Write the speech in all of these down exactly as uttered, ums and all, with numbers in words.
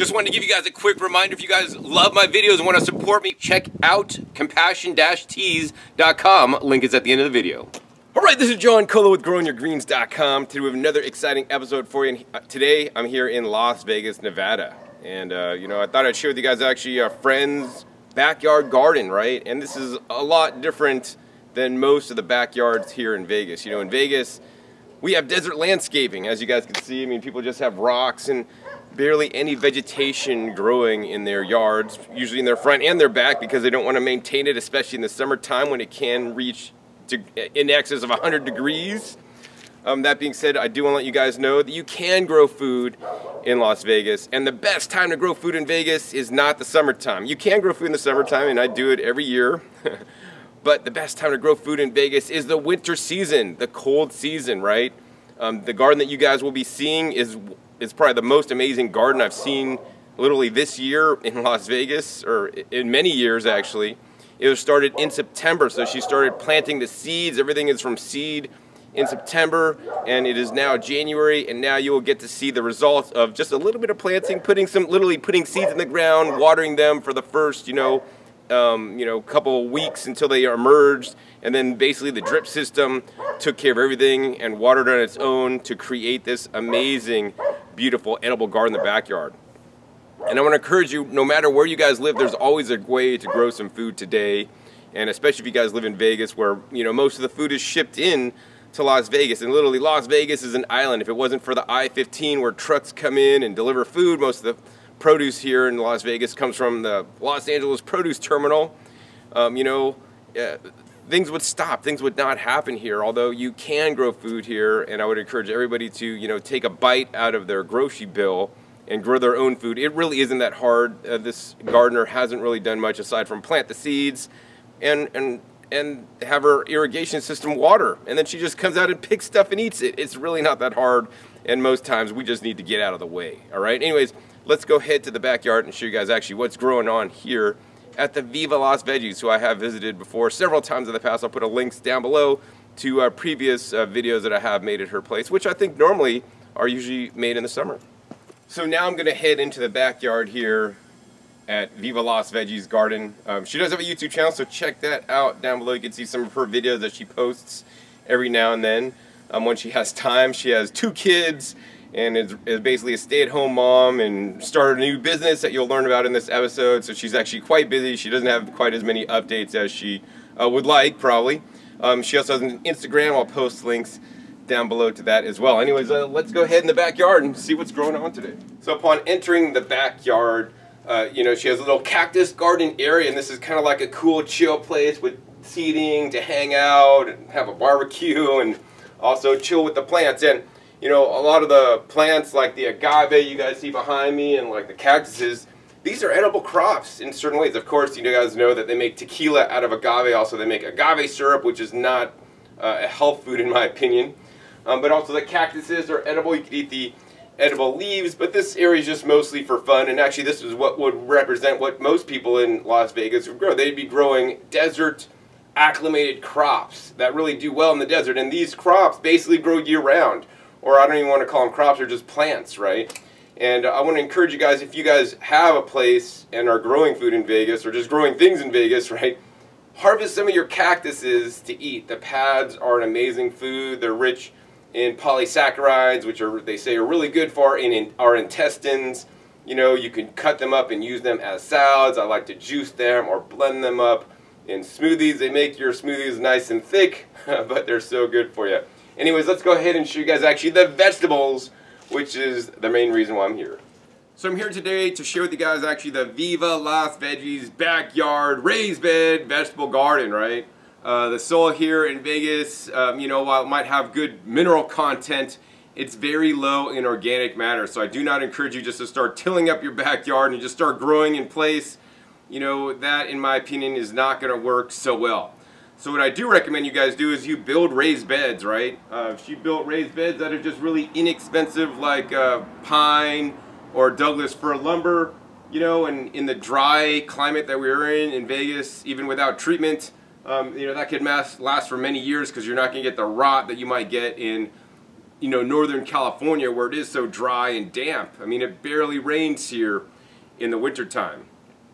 Just wanted to give you guys a quick reminder, if you guys love my videos and want to support me, check out compassion dash teas dot com. Link is at the end of the video. Alright, this is John Colo with growing your greens dot com. Today we have another exciting episode for you. And today I'm here in Las Vegas, Nevada. And, uh, you know, I thought I'd share with you guys actually a friend's backyard garden, right? And this is a lot different than most of the backyards here in Vegas. You know, in Vegas, we have desert landscaping, as you guys can see. I mean, people just have rocks and barely any vegetation growing in their yards, usually in their front and their back, because they don't want to maintain it, especially in the summertime when it can reach to in excess of one hundred degrees. Um, that being said, I do want to let you guys know that you can grow food in Las Vegas, and the best time to grow food in Vegas is not the summertime. You can grow food in the summertime, and I do it every year. But the best time to grow food in Vegas is the winter season, the cold season, right? Um, the garden that you guys will be seeing is is probably the most amazing garden I've seen literally this year in Las Vegas, or in many years actually. It was started in September, so she started planting the seeds. Everything is from seed in September, and it is now January, and now you will get to see the results of just a little bit of planting, putting some, literally putting seeds in the ground, watering them for the first, you know, um, you know, couple of weeks until they are emerged, and then basically the drip system took care of everything and watered on its own to create this amazing, beautiful, edible garden in the backyard. And I want to encourage you, no matter where you guys live, there's always a way to grow some food today, and especially if you guys live in Vegas, where, you know, most of the food is shipped in to Las Vegas, and literally Las Vegas is an island. If it wasn't for the I fifteen where trucks come in and deliver food, most of the produce here in Las Vegas comes from the Los Angeles produce terminal. Um, you know, uh, things would stop. Things would not happen here, although you can grow food here, and I would encourage everybody to, you know, take a bite out of their grocery bill and grow their own food. It really isn't that hard. Uh, this gardener hasn't really done much aside from plant the seeds and and and have her irrigation system water, and then she just comes out and picks stuff and eats it. It's really not that hard, and most times we just need to get out of the way. All right, anyways, let's go head to the backyard and show you guys actually what's growing on here at the Viva Las Veggies, who I have visited before several times in the past. I'll put a links down below to uh, previous uh, videos that I have made at her place, which I think normally are usually made in the summer. So now I'm gonna head into the backyard here at Viva Las Veggies Garden. Um, she does have a YouTube channel, so check that out down below. You can see some of her videos that she posts every now and then um, when she has time. She has two kids and is, is basically a stay-at-home mom, and started a new business that you'll learn about in this episode. So she's actually quite busy. She doesn't have quite as many updates as she uh, would like, probably. Um, she also has an Instagram. I'll post links down below to that as well. Anyways, uh, let's go ahead in the backyard and see what's growing on today. So upon entering the backyard, Uh, you know, she has a little cactus garden area, and this is kind of like a cool chill place with seating to hang out and have a barbecue and also chill with the plants. And, you know, a lot of the plants like the agave you guys see behind me and like the cactuses, these are edible crops in certain ways. Of course, you guys know that they make tequila out of agave. Also, they make agave syrup, which is not uh, a health food in my opinion. Um, but also the cactuses are edible. You can eat the edible leaves, but this area is just mostly for fun, and actually this is what would represent what most people in Las Vegas would grow. They'd be growing desert acclimated crops that really do well in the desert, and these crops basically grow year-round, or I don't even want to call them crops, they're just plants, right? And I want to encourage you guys, if you guys have a place and are growing food in Vegas, or just growing things in Vegas, right, harvest some of your cactuses to eat. The pads are an amazing food. They're rich in polysaccharides, which are, they say, are really good for in, in our intestines. You know, you can cut them up and use them as salads. I like to juice them or blend them up in smoothies. They make your smoothies nice and thick, but they're so good for you. Anyways, let's go ahead and show you guys actually the vegetables, which is the main reason why I'm here. So I'm here today to share with you guys actually the Viva Las Veggies backyard raised bed vegetable garden, right? Uh, the soil here in Vegas, um, you know, while it might have good mineral content, it's very low in organic matter. So I do not encourage you just to start tilling up your backyard and just start growing in place. You know, that in my opinion is not going to work so well. So what I do recommend you guys do is you build raised beds, right? Uh, she built raised beds that are just really inexpensive, like uh, pine or Douglas fir lumber. You know, and in the dry climate that we're in in Vegas, even without treatment, Um, you know, that could last, last for many years, because you're not going to get the rot that you might get in, you know, Northern California, where it is so dry and damp. I mean, it barely rains here. in the winter time,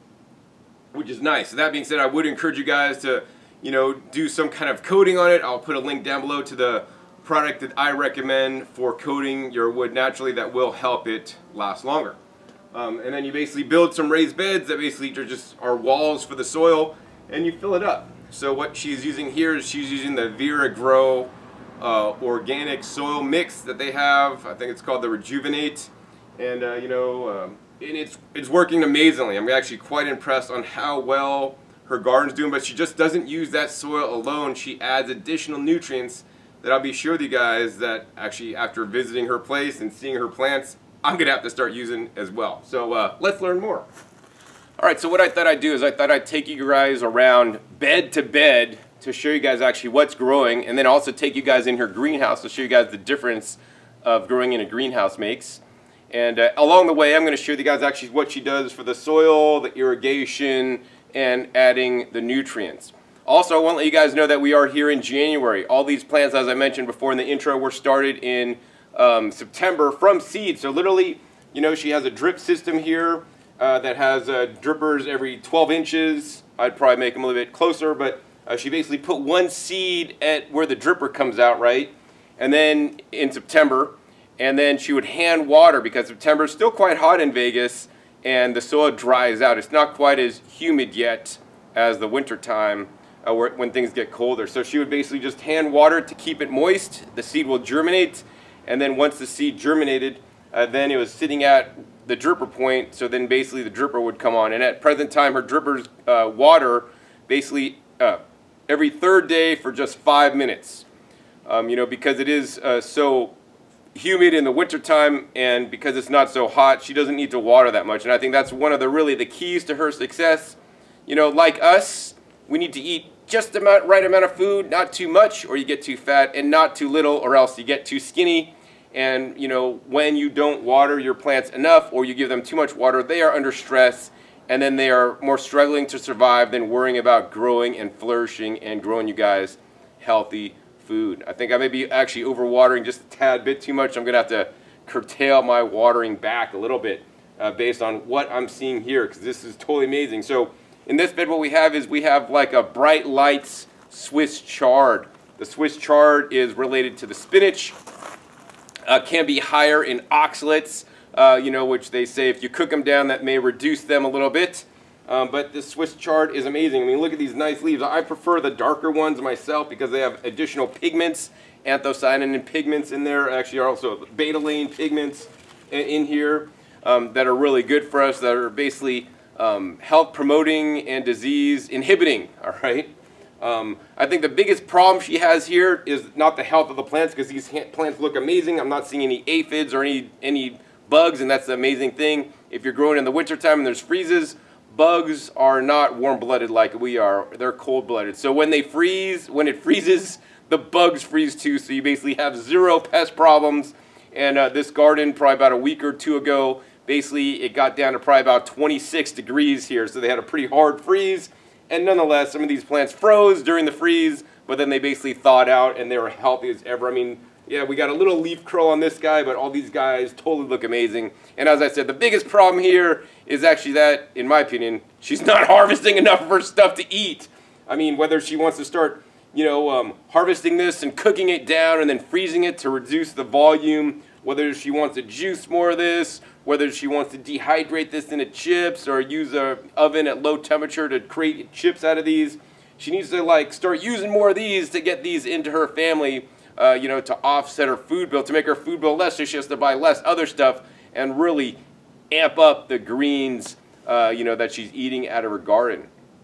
which is nice. So that being said, I would encourage you guys to, you know, do some kind of coating on it. I'll put a link down below to the product that I recommend for coating your wood naturally that will help it last longer. Um, and then you basically build some raised beds that basically are just are walls for the soil, and you fill it up. So what she's using here is she's using the Vera Grow uh, organic soil mix that they have. I think it's called the Rejuvenate, and uh, you know, um, and it's it's working amazingly. I'm actually quite impressed on how well her garden's doing. But she just doesn't use that soil alone. She adds additional nutrients that I'll be sure with you guys that actually after visiting her place and seeing her plants, I'm gonna have to start using as well. So uh, let's learn more. Alright, so what I thought I'd do is I thought I'd take you guys around bed to bed to show you guys actually what's growing, and then also take you guys in her greenhouse to show you guys the difference of growing in a greenhouse makes. And uh, along the way I'm going to show you guys actually what she does for the soil, the irrigation, and adding the nutrients. Also, I want to let you guys know that we are here in January. All these plants, as I mentioned before in the intro, were started in um, September from seed. So literally, you know, she has a drip system here uh, that has uh, drippers every twelve inches. I'd probably make them a little bit closer, but uh, she basically put one seed at where the dripper comes out, right? And then in September, and then she would hand water because September is still quite hot in Vegas and the soil dries out. It's not quite as humid yet as the winter time. Uh, where, when things get colder. So she would basically just hand water to keep it moist. The seed will germinate, and then once the seed germinated, uh, then it was sitting at the dripper point, so then basically the dripper would come on. And at present time, her drippers uh, water basically uh, every third day for just five minutes. Um, you know, because it is uh, so humid in the winter time, and because it's not so hot, she doesn't need to water that much. And I think that's one of the really the keys to her success. You know, like us, we need to eat just the amount, right amount of food, not too much or you get too fat, and not too little or else you get too skinny. And you know, when you don't water your plants enough or you give them too much water, they are under stress, and then they are more struggling to survive than worrying about growing and flourishing and growing you guys healthy food. I think I may be actually overwatering just a tad bit too much. I'm gonna have to curtail my watering back a little bit uh, based on what I'm seeing here, because this is totally amazing. So in this bed, what we have is we have like a Bright Lights Swiss chard. The Swiss chard is related to the spinach. Uh, can be higher in oxalates, uh, you know, which they say if you cook them down, that may reduce them a little bit. Um, but the Swiss chard is amazing. I mean, look at these nice leaves. I prefer the darker ones myself because they have additional pigments, anthocyanin pigments in there. Actually, are also betalain pigments in, in here um, that are really good for us. That are basically Um, health promoting and disease inhibiting. All right. Um, I think the biggest problem she has here is not the health of the plants, because these plants look amazing. I'm not seeing any aphids or any any bugs, and that's the amazing thing. If you're growing in the wintertime and there's freezes, bugs are not warm-blooded like we are. They're cold-blooded. So when they freeze, when it freezes, the bugs freeze too. So you basically have zero pest problems. And uh, this garden, probably about a week or two ago, basically, it got down to probably about twenty-six degrees here, so they had a pretty hard freeze. And nonetheless, some of these plants froze during the freeze, but then they basically thawed out and they were healthy as ever. I mean, yeah, we got a little leaf curl on this guy, but all these guys totally look amazing. And as I said, the biggest problem here is actually that, in my opinion, she's not harvesting enough of her stuff to eat. I mean, whether she wants to start, you know, um, harvesting this and cooking it down and then freezing it to reduce the volume, whether she wants to juice more of this, whether she wants to dehydrate this into chips or use a oven at low temperature to create chips out of these. She needs to like start using more of these to get these into her family, uh, you know, to offset her food bill, to make her food bill less, so she has to buy less other stuff and really amp up the greens, uh, you know, that she's eating out of her garden.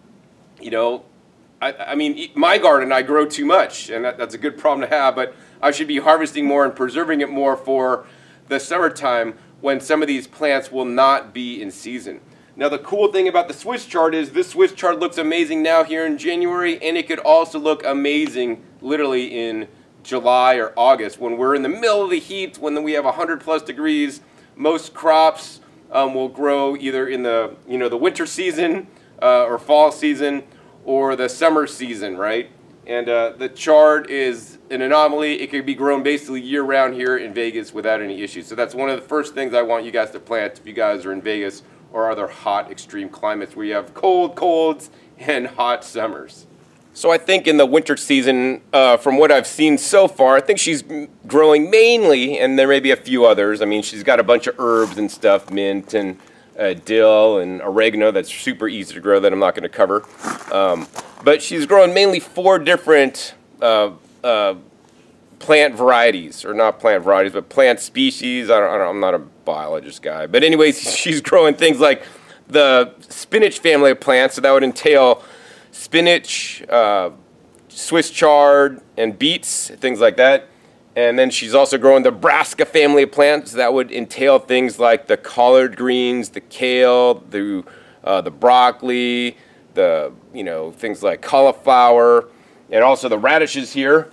You know, I, I mean, my garden, I grow too much, and that, that's a good problem to have, but I should be harvesting more and preserving it more for the summertime, when some of these plants will not be in season. Now the cool thing about the Swiss chard is this Swiss chard looks amazing now here in January, and it could also look amazing literally in July or August when we're in the middle of the heat, when we have one hundred plus degrees. Most crops um, will grow either in the, you know, the winter season uh, or fall season or the summer season, right? And uh, the chard is an anomaly. It can be grown basically year-round here in Vegas without any issues. So that's one of the first things I want you guys to plant if you guys are in Vegas or other hot extreme climates where you have cold colds and hot summers. So I think in the winter season, uh, from what I've seen so far, I think she's growing mainly, and there may be a few others. I mean, she's got a bunch of herbs and stuff, mint and uh, dill and oregano that's super easy to grow that I'm not going to cover. Um, but she's growing mainly four different uh, uh, plant varieties, or not plant varieties, but plant species. I don't, I don't, I'm not a biologist guy. But anyways, she's growing things like the spinach family of plants, so that would entail spinach, uh, Swiss chard, and beets, things like that. And then she's also growing the brassica family of plants. That would entail things like the collard greens, the kale, the uh, the broccoli, the you know things like cauliflower, and also the radishes here.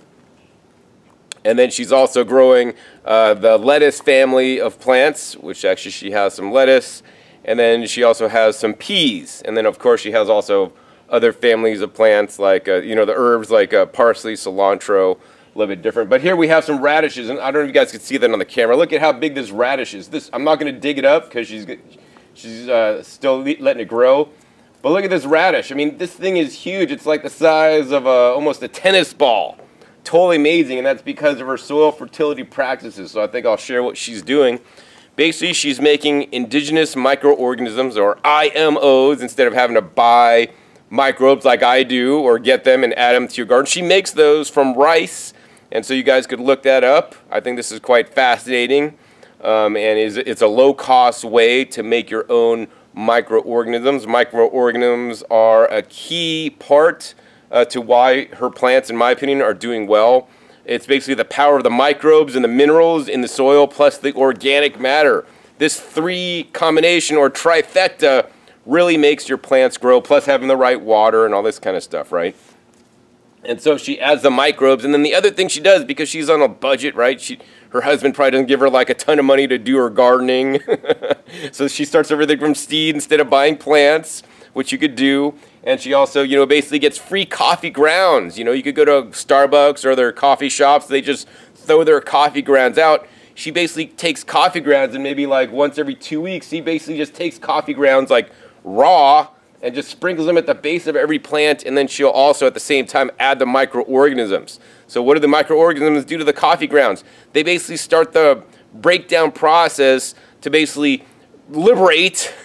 And then she's also growing uh, the lettuce family of plants, which actually she has some lettuce. And then she also has some peas. And then of course she has also other families of plants like, uh, you know, the herbs like uh, parsley, cilantro, a little bit different. But here we have some radishes, and I don't know if you guys can see that on the camera. Look at how big this radish is. This, I'm not going to dig it up because she's, she's uh, still letting it grow. But look at this radish. I mean, this thing is huge. It's like the size of a, almost a tennis ball. Totally amazing, and that's because of her soil fertility practices. So I think I'll share what she's doing. Basically, she's making indigenous microorganisms, or I M Os, instead of having to buy microbes like I do or get them and add them to your garden. She makes those from rice, and so you guys could look that up. I think this is quite fascinating, um, and is it's a low-cost way to make your own microorganisms. Microorganisms are a key part uh, to why her plants, in my opinion, are doing well. It's basically the power of the microbes and the minerals in the soil plus the organic matter. This three combination, or trifecta, really makes your plants grow, plus having the right water and all this kind of stuff, right? And so she adds the microbes, and then the other thing she does, because she's on a budget, right? She, her husband probably doesn't give her like a ton of money to do her gardening. So she starts everything from seed instead of buying plants, which you could do. And she also, you know, basically gets free coffee grounds. You know, you could go to Starbucks or other coffee shops, they just throw their coffee grounds out. She basically takes coffee grounds, and maybe like once every two weeks, she basically just takes coffee grounds like raw and just sprinkles them at the base of every plant, and then she'll also at the same time add the microorganisms. So what do the microorganisms do to the coffee grounds? They basically start the breakdown process to basically liberate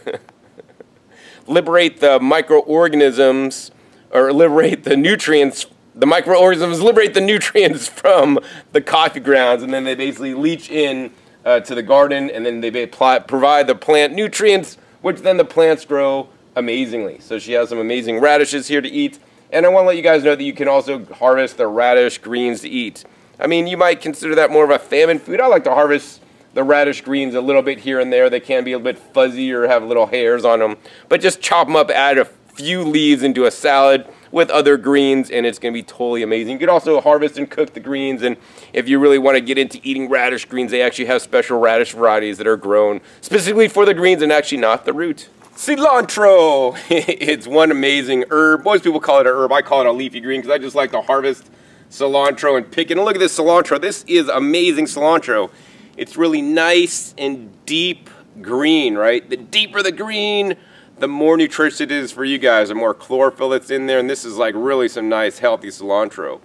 liberate the microorganisms, or liberate the nutrients. The microorganisms liberate the nutrients from the coffee grounds, and then they basically leach in uh, to the garden, and then they apply, provide the plant nutrients, which then the plants grow amazingly. So she has some amazing radishes here to eat. And I want to let you guys know that you can also harvest the radish greens to eat. I mean, you might consider that more of a famine food. I like to harvest the radish greens a little bit here and there. They can be a bit fuzzy or have little hairs on them. But just chop them up, add a few leaves into a salad with other greens, and it's going to be totally amazing. You could also harvest and cook the greens, and if you really want to get into eating radish greens, they actually have special radish varieties that are grown specifically for the greens and actually not the root. Cilantro! It's one amazing herb. Most people call it a herb. I call it a leafy green because I just like to harvest cilantro and pick it. And look at this cilantro. This is amazing cilantro. It's really nice and deep green, right? The deeper the green, the more nutritious it is for you guys, the more chlorophyll that's in there, and this is like really some nice healthy cilantro.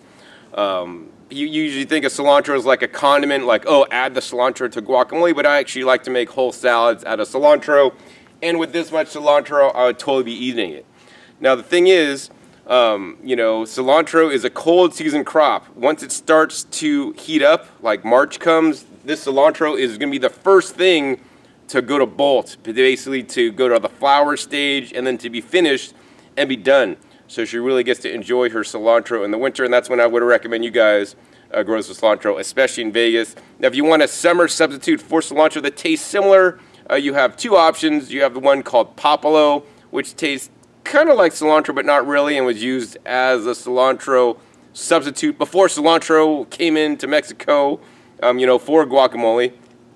Um, you usually think of cilantro as like a condiment, like, oh, add the cilantro to guacamole, but I actually like to make whole salads out of cilantro, and with this much cilantro, I would totally be eating it. Now the thing is, um, you know, cilantro is a cold season crop. Once it starts to heat up, like March comes, this cilantro is going to be the first thing to go to bolt, basically to go to the flower stage and then to be finished and be done. So she really gets to enjoy her cilantro in the winter, and that's when I would recommend you guys uh, grow some cilantro, especially in Vegas. Now if you want a summer substitute for cilantro that tastes similar, uh, you have two options. You have the one called Popolo, which tastes kind of like cilantro but not really, and was used as a cilantro substitute before cilantro came into Mexico, um, you know, for guacamole.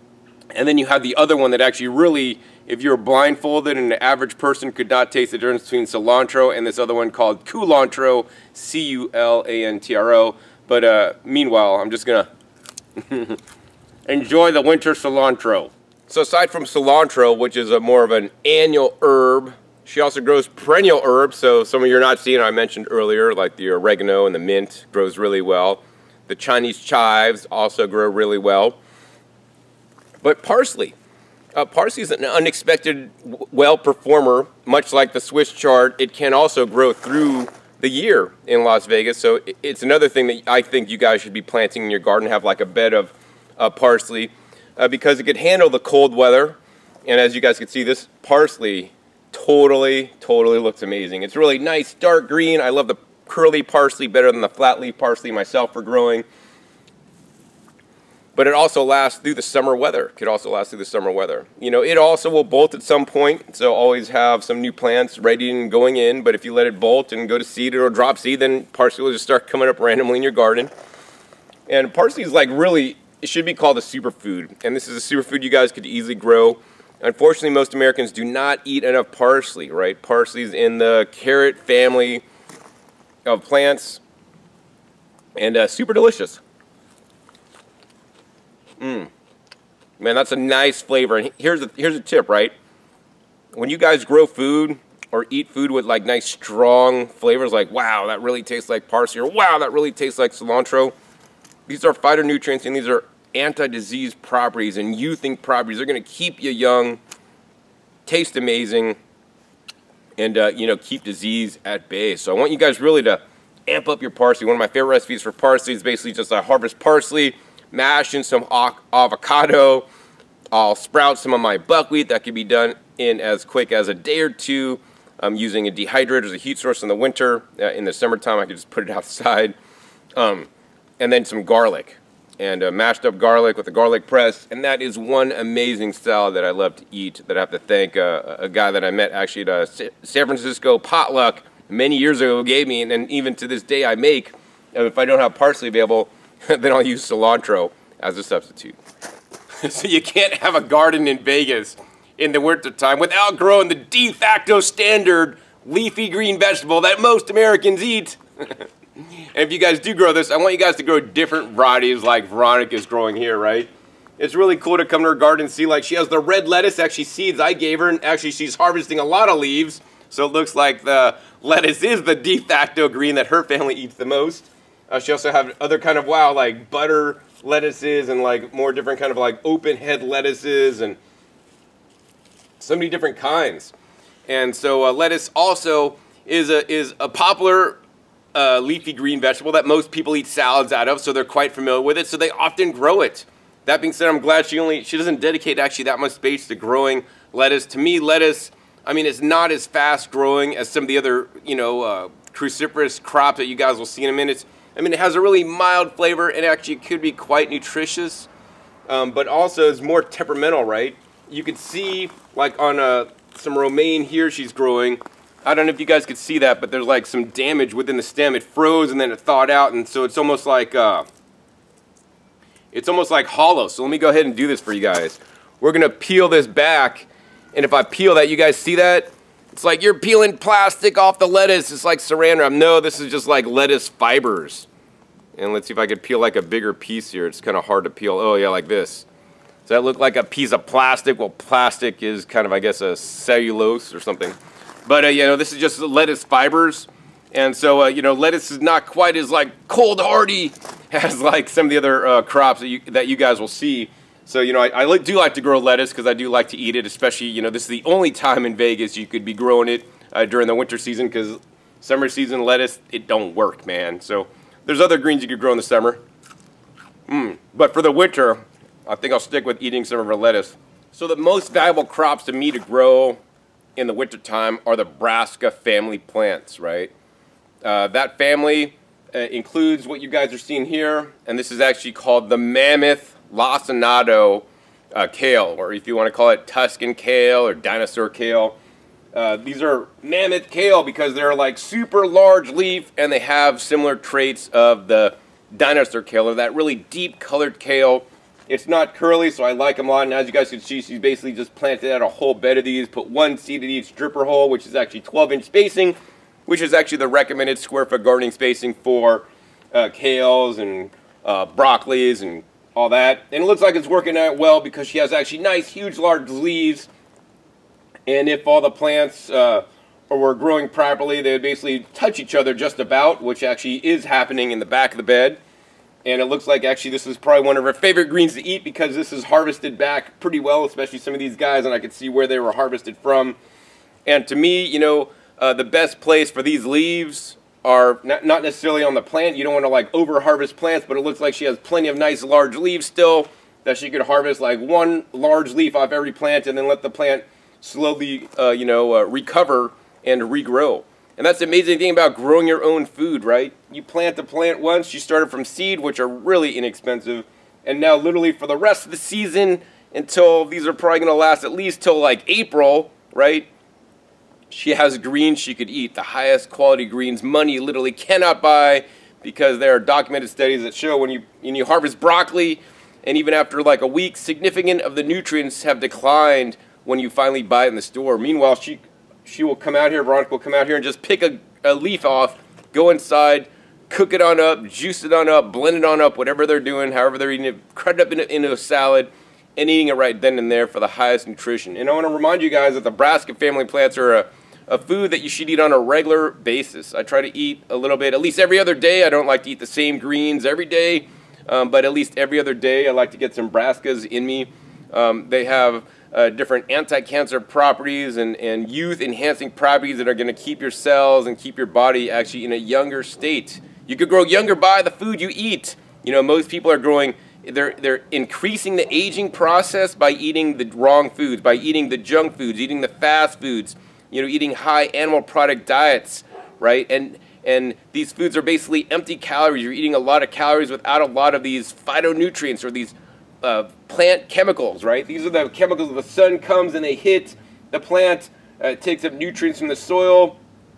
And then you have the other one that actually really, if you're blindfolded and an average person could not taste the difference between cilantro and this other one called culantro, C U L A N T R O. But uh, meanwhile, I'm just going to enjoy the winter cilantro. So aside from cilantro, which is a more of an annual herb, she also grows perennial herbs. So some of you are not seeing, I mentioned earlier, like the oregano and the mint grows really well. The Chinese chives also grow really well. But parsley. Uh, parsley is an unexpected well performer, much like the Swiss chard. It can also grow through the year in Las Vegas. So it's another thing that I think you guys should be planting in your garden, have like a bed of uh, parsley, uh, because it could handle the cold weather. And as you guys can see, this parsley totally, totally looks amazing. It's really nice, dark green. I love the curly parsley better than the flat leaf parsley myself for growing. But it also lasts through the summer weather. Could also last through the summer weather. You know, it also will bolt at some point, so always have some new plants ready and going in. But if you let it bolt and go to seed or drop seed, then parsley will just start coming up randomly in your garden. And parsley is like really, it should be called a superfood. And this is a superfood you guys could easily grow. Unfortunately, most Americans do not eat enough parsley, right? Parsley is in the carrot family of plants, and uh, super delicious. Mmm. Man, that's a nice flavor. And here's a, here's a tip, right? When you guys grow food or eat food with like nice strong flavors, like wow, that really tastes like parsley, or wow, that really tastes like cilantro. These are phytonutrients and these are anti-disease properties and youthing properties. They're going to keep you young, taste amazing, and uh, you know, keep disease at bay. So I want you guys really to amp up your parsley. One of my favorite recipes for parsley is basically just I harvest parsley, mash in some avocado. I'll sprout some of my buckwheat. That can be done in as quick as a day or two. I'm using a dehydrator as a heat source in the winter. Uh, in the summertime, I can just put it outside. Um, and then some garlic. And uh, mashed up garlic with a garlic press. And that is one amazing salad that I love to eat, that I have to thank uh, a guy that I met actually at a San Francisco potluck many years ago gave me. And then even to this day I make. And if I don't have parsley available, then I'll use cilantro as a substitute. So you can't have a garden in Vegas in the wintertime without growing the de facto standard leafy green vegetable that most Americans eat. And if you guys do grow this, I want you guys to grow different varieties like Veronica's growing here, right? It's really cool to come to her garden and see, like, she has the red lettuce, actually seeds I gave her, and actually she's harvesting a lot of leaves, so it looks like the lettuce is the de facto green that her family eats the most. Uh, she also has other kind of, wow, like butter lettuces and like more different kind of like open head lettuces and so many different kinds. And so uh, lettuce also is a, is a popular uh, leafy green vegetable that most people eat salads out of, so they're quite familiar with it, so they often grow it. That being said, I'm glad she only, she doesn't dedicate actually that much space to growing lettuce. To me, lettuce, I mean, it's not as fast growing as some of the other, you know, uh, cruciferous crops that you guys will see in a minute. I mean, it has a really mild flavor and actually could be quite nutritious, um, but also is more temperamental, right? You could see, like on uh, some romaine here she's growing. I don't know if you guys could see that, but there's like some damage within the stem. It froze and then it thawed out, and so it's almost like uh, it's almost like hollow. So let me go ahead and do this for you guys. We're gonna peel this back, and if I peel that, you guys see that? It's like you're peeling plastic off the lettuce. It's like saran wrap. No, this is just like lettuce fibers. And let's see if I could peel like a bigger piece here. It's kind of hard to peel. Oh yeah, like this. Does that look like a piece of plastic? Well, plastic is kind of, I guess, a cellulose or something. But uh, you know, this is just lettuce fibers. And so, uh, you know, lettuce is not quite as like cold hardy as like some of the other uh, crops that you, that you guys will see. So, you know, I, I do like to grow lettuce because I do like to eat it, especially, you know, this is the only time in Vegas you could be growing it uh, during the winter season, because summer season lettuce, it don't work, man. So there's other greens you could grow in the summer. Mm. But for the winter, I think I'll stick with eating some of our lettuce. So the most valuable crops to me to grow in the wintertime are the brassica family plants, right? Uh, that family uh, includes what you guys are seeing here, and this is actually called the mammoth lacinato uh, kale, or if you want to call it Tuscan kale or dinosaur kale. Uh, these are mammoth kale because they're like super large leaf and they have similar traits of the dinosaur kale, or that really deep colored kale. It's not curly, so I like them a lot, and as you guys can see, she's basically just planted out a whole bed of these, put one seed in each dripper hole, which is actually twelve inch spacing, which is actually the recommended square foot gardening spacing for uh, kales and uh, broccolis and all that. And it looks like it's working out well because she has actually nice, huge, large leaves. And if all the plants uh, were growing properly, they would basically touch each other just about, which actually is happening in the back of the bed. And it looks like actually this is probably one of her favorite greens to eat because this is harvested back pretty well, especially some of these guys, and I could see where they were harvested from. And to me, you know, uh, the best place for these leaves are not, not necessarily on the plant. You don't want to like over harvest plants, but it looks like she has plenty of nice large leaves still that she could harvest like one large leaf off every plant and then let the plant slowly, uh, you know, uh, recover and regrow. And that's the amazing thing about growing your own food, right? You plant the plant once, you started from seed, which are really inexpensive, and now literally for the rest of the season, until these are probably going to last at least till like April, right? She has greens she could eat, the highest quality greens money literally cannot buy, because there are documented studies that show when you, when you harvest broccoli, and even after like a week, significant of the nutrients have declined when you finally buy it in the store. Meanwhile, she... She will come out here, Veronica will come out here and just pick a, a leaf off, go inside, cook it on up, juice it on up, blend it on up, whatever they're doing, however they're eating it, cut it up into, into a salad, and eating it right then and there for the highest nutrition. And I want to remind you guys that the brassica family plants are a, a food that you should eat on a regular basis. I try to eat a little bit, at least every other day. I don't like to eat the same greens every day, um, but at least every other day I like to get some brassicas in me. Um, they have Uh, different anti-cancer properties and, and youth-enhancing properties that are going to keep your cells and keep your body actually in a younger state. You could grow younger by the food you eat. You know, most people are growing, they're, they're increasing the aging process by eating the wrong foods, by eating the junk foods, eating the fast foods, you know, eating high animal product diets, right? And, and these foods are basically empty calories. You're eating a lot of calories without a lot of these phytonutrients or these Uh, plant chemicals, right? These are the chemicals the sun comes and they hit the plant, uh, takes up nutrients from the soil,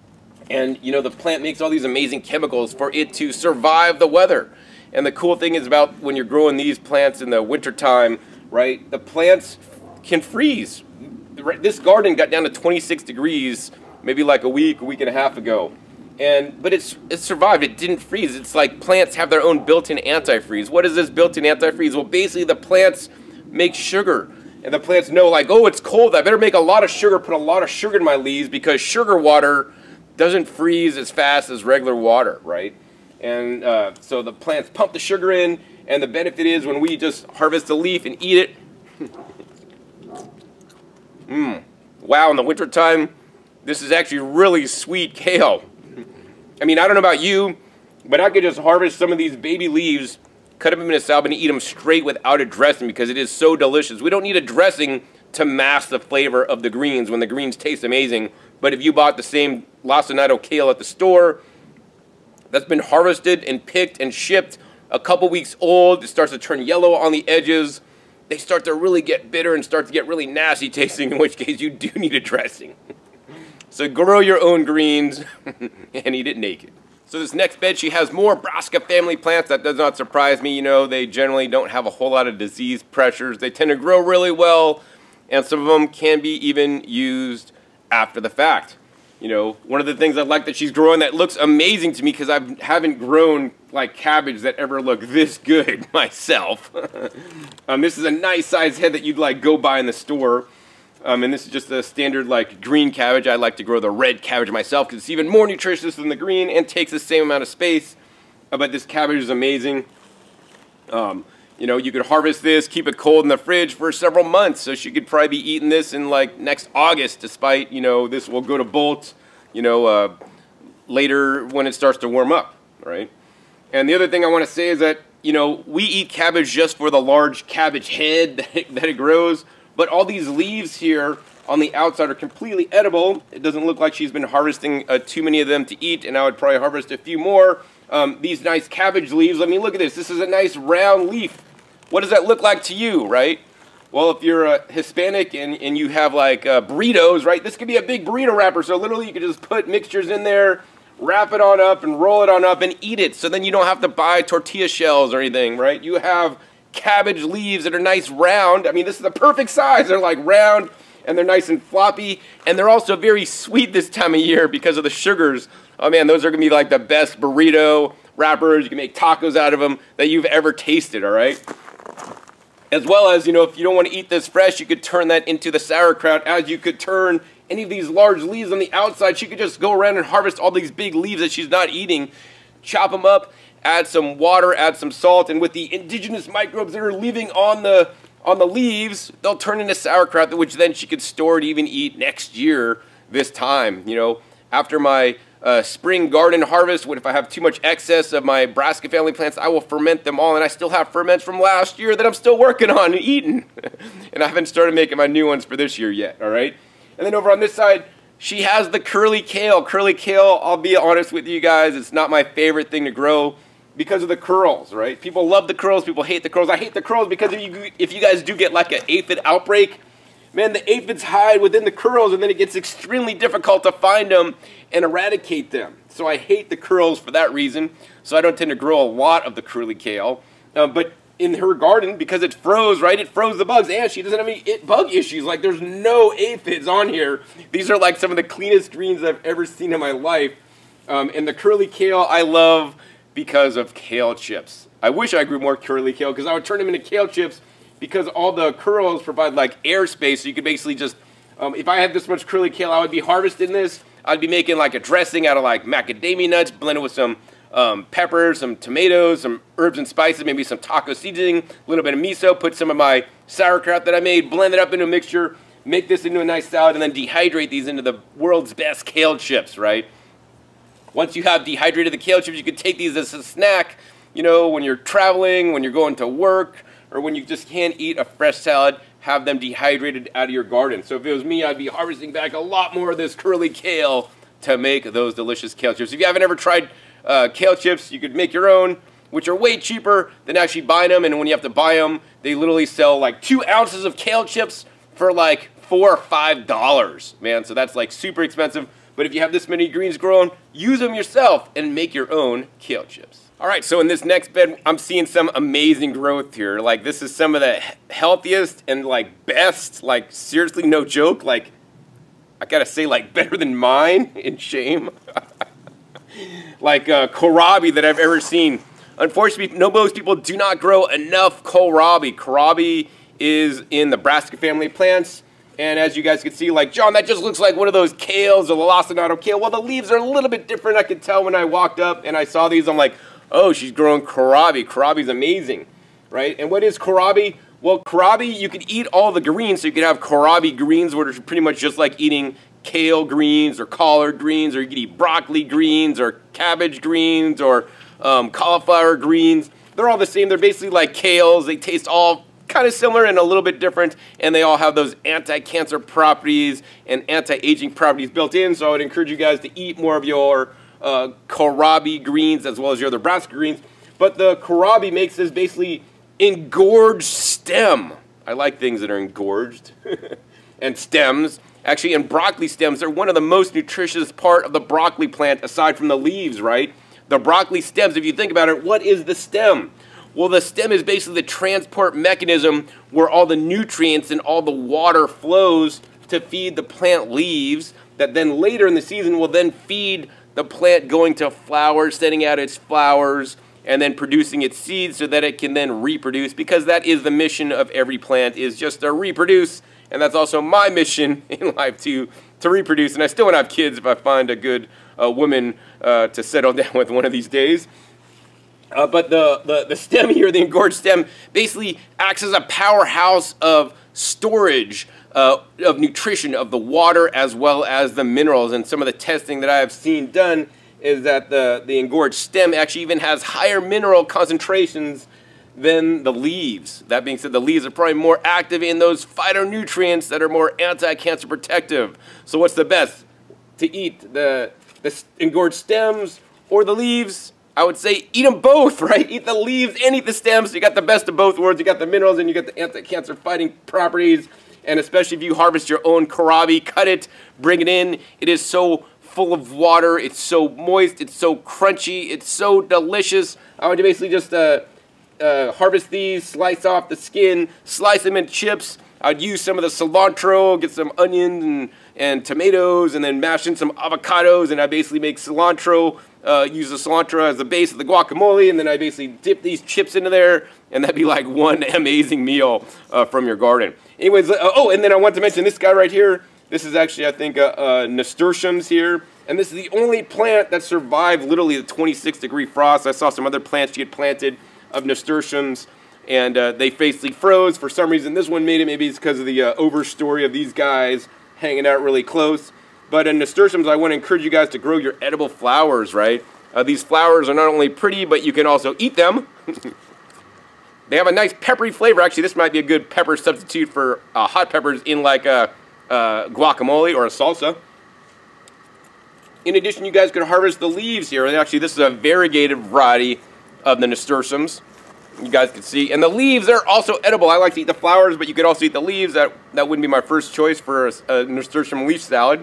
and you know the plant makes all these amazing chemicals for it to survive the weather. And the cool thing is about when you're growing these plants in the winter time, right? The plants can freeze. This garden got down to twenty-six degrees maybe like a week, a week and a half ago. And, but it's, it survived, it didn't freeze. It's like plants have their own built-in antifreeze. What is this built-in antifreeze? Well, basically the plants make sugar. And the plants know like, oh, it's cold, I better make a lot of sugar, put a lot of sugar in my leaves, because sugar water doesn't freeze as fast as regular water, right? And uh, so the plants pump the sugar in, and the benefit is when we just harvest the leaf and eat it, mmm, wow, in the wintertime, this is actually really sweet kale. I mean, I don't know about you, but I could just harvest some of these baby leaves, cut them in a salad, and eat them straight without a dressing because it is so delicious. We don't need a dressing to mask the flavor of the greens when the greens taste amazing. But if you bought the same lacinato kale at the store that's been harvested and picked and shipped a couple weeks old, it starts to turn yellow on the edges. They start to really get bitter and start to get really nasty tasting, in which case you do need a dressing. So grow your own greens and eat it naked. So this next bed, she has more brassica family plants. That does not surprise me. You know, they generally don't have a whole lot of disease pressures. They tend to grow really well, and some of them can be even used after the fact. You know, one of the things I like that she's growing that looks amazing to me, because I haven't grown like cabbage that ever looked this good myself. um, this is a nice size head that you'd like go buy in the store. Um, and this is just a standard like green cabbage. I like to grow the red cabbage myself because it's even more nutritious than the green and takes the same amount of space. Uh, but this cabbage is amazing. Um, you know, you could harvest this, keep it cold in the fridge for several months. So she could probably be eating this in like next August, despite, you know, this will go to bolt, you know, uh, later when it starts to warm up, right? And the other thing I want to say is that, you know, we eat cabbage just for the large cabbage head that it, that it grows. But all these leaves here on the outside are completely edible. It doesn't look like she's been harvesting uh, too many of them to eat, and I would probably harvest a few more. Um, these nice cabbage leaves, I mean, look at this. This is a nice round leaf. What does that look like to you, right? Well, if you're a Hispanic and, and you have like uh, burritos, right, this could be a big burrito wrapper. So literally you could just put mixtures in there, wrap it on up, and roll it on up and eat it. So then you don't have to buy tortilla shells or anything, right? You have cabbage leaves that are nice round. I mean, this is the perfect size. They're like round and they're nice and floppy, and they're also very sweet this time of year because of the sugars. Oh man, those are gonna be like the best burrito wrappers. You can make tacos out of them that you've ever tasted, all right? As well as, you know, if you don't want to eat this fresh, you could turn that into the sauerkraut, as you could turn any of these large leaves on the outside. She could just go around and harvest all these big leaves that she's not eating, chop them up, add some water, add some salt, and with the indigenous microbes that are living on the on the leaves, they'll turn into sauerkraut, which then she could store to even eat next year this time. You know, after my uh, spring garden harvest, what if I have too much excess of my brassica family plants, I will ferment them all, and I still have ferments from last year that I'm still working on and eating. And I haven't started making my new ones for this year yet, all right? And then over on this side, she has the curly kale. Curly kale, I'll be honest with you guys, it's not my favorite thing to grow because of the curls, right? People love the curls, people hate the curls. I hate the curls because if you, if you guys do get like an aphid outbreak, man, the aphids hide within the curls, and then it gets extremely difficult to find them and eradicate them. So I hate the curls for that reason. So I don't tend to grow a lot of the curly kale. Uh, but in her garden, because it froze, right, it froze the bugs, and she doesn't have any it bug issues. Like, there's no aphids on here. These are like some of the cleanest greens I've ever seen in my life. Um, and the curly kale I love because of kale chips. I wish I grew more curly kale because I would turn them into kale chips, because all the curls provide like airspace, so you could basically just, um, if I had this much curly kale, I would be harvesting this, I'd be making like a dressing out of like macadamia nuts, blended with some um, peppers, some tomatoes, some herbs and spices, maybe some taco seasoning, a little bit of miso, put some of my sauerkraut that I made, blend it up into a mixture, make this into a nice salad, and then dehydrate these into the world's best kale chips, right? Once you have dehydrated the kale chips, you could take these as a snack, you know, when you're traveling, when you're going to work, or when you just can't eat a fresh salad, have them dehydrated out of your garden. So if it was me, I'd be harvesting back a lot more of this curly kale to make those delicious kale chips. If you haven't ever tried uh, kale chips, you could make your own, which are way cheaper than actually buying them. And when you have to buy them, they literally sell like two ounces of kale chips for like four or five dollars, man. So that's like super expensive. But if you have this many greens grown, use them yourself and make your own kale chips. All right, so in this next bed, I'm seeing some amazing growth here. Like, this is some of the healthiest and like best, like seriously, no joke, like I gotta say, like better than mine, in shame. Like uh, kohlrabi that I've ever seen. Unfortunately, no, most people do not grow enough kohlrabi. Kohlrabi is in the brassica family plants. And as you guys can see, like, John, that just looks like one of those kales, or the lacinato kale. Well, the leaves are a little bit different. I could tell when I walked up and I saw these. I'm like, oh, she's growing kohlrabi. Kohlrabi's amazing, right? And what is kohlrabi? Well, kohlrabi, you could eat all the greens. So you could have kohlrabi greens, which are pretty much just like eating kale greens or collard greens, or you could eat broccoli greens or cabbage greens or um, cauliflower greens. They're all the same. They're basically like kales. They taste all kind of similar and a little bit different, and they all have those anti-cancer properties and anti-aging properties built in. So I would encourage you guys to eat more of your uh, kohlrabi greens as well as your other brassica greens. But the kohlrabi makes this basically engorged stem. I like things that are engorged. And stems. Actually, and broccoli stems are one of the most nutritious part of the broccoli plant aside from the leaves, right? The broccoli stems, if you think about it, what is the stem? Well, the stem is basically the transport mechanism where all the nutrients and all the water flows to feed the plant leaves, that then later in the season will then feed the plant going to flowers, sending out its flowers, and then producing its seeds so that it can then reproduce, because that is the mission of every plant, is just to reproduce. And that's also my mission in life, to, to reproduce. And I still want to have kids if I find a good uh, woman uh, to settle down with one of these days. Uh, but the, the, the stem here, the engorged stem, basically acts as a powerhouse of storage, uh, of nutrition, of the water as well as the minerals. And some of the testing that I have seen done is that the, the engorged stem actually even has higher mineral concentrations than the leaves. That being said, the leaves are probably more active in those phytonutrients that are more anti-cancer protective. So what's the best to eat, the, the engorged stems or the leaves? I would say eat them both, right? Eat the leaves and eat the stems. You got the best of both worlds. You got the minerals and you got the anti-cancer fighting properties. And especially if you harvest your own kohlrabi, cut it, bring it in. It is so full of water. It's so moist. It's so crunchy. It's so delicious. I would basically just uh, uh, harvest these, slice off the skin, slice them in chips. I'd use some of the cilantro, get some onions and, and tomatoes, and then mash in some avocados, and I basically make cilantro uh, use the cilantro as the base of the guacamole, and then I basically dip these chips into there, and that'd be like one amazing meal uh, from your garden. Anyways, uh, oh, and then I want to mention this guy right here. This is actually, I think, uh, uh, nasturtiums here, and this is the only plant that survived literally the twenty-six degree frost. I saw some other plants she had planted of nasturtiums, and uh, they basically froze. For some reason, this one made it. Maybe it's because of the uh, overstory of these guys hanging out really close. But in nasturtiums, I want to encourage you guys to grow your edible flowers, right? Uh, these flowers are not only pretty, but you can also eat them. They have a nice peppery flavor. Actually, this might be a good pepper substitute for uh, hot peppers in like a uh, guacamole or a salsa. In addition, you guys can harvest the leaves here. And actually, this is a variegated variety of the nasturtiums. You guys can see. And the leaves are also edible. I like to eat the flowers, but you could also eat the leaves. That, that wouldn't be my first choice for a, a nasturtium leaf salad.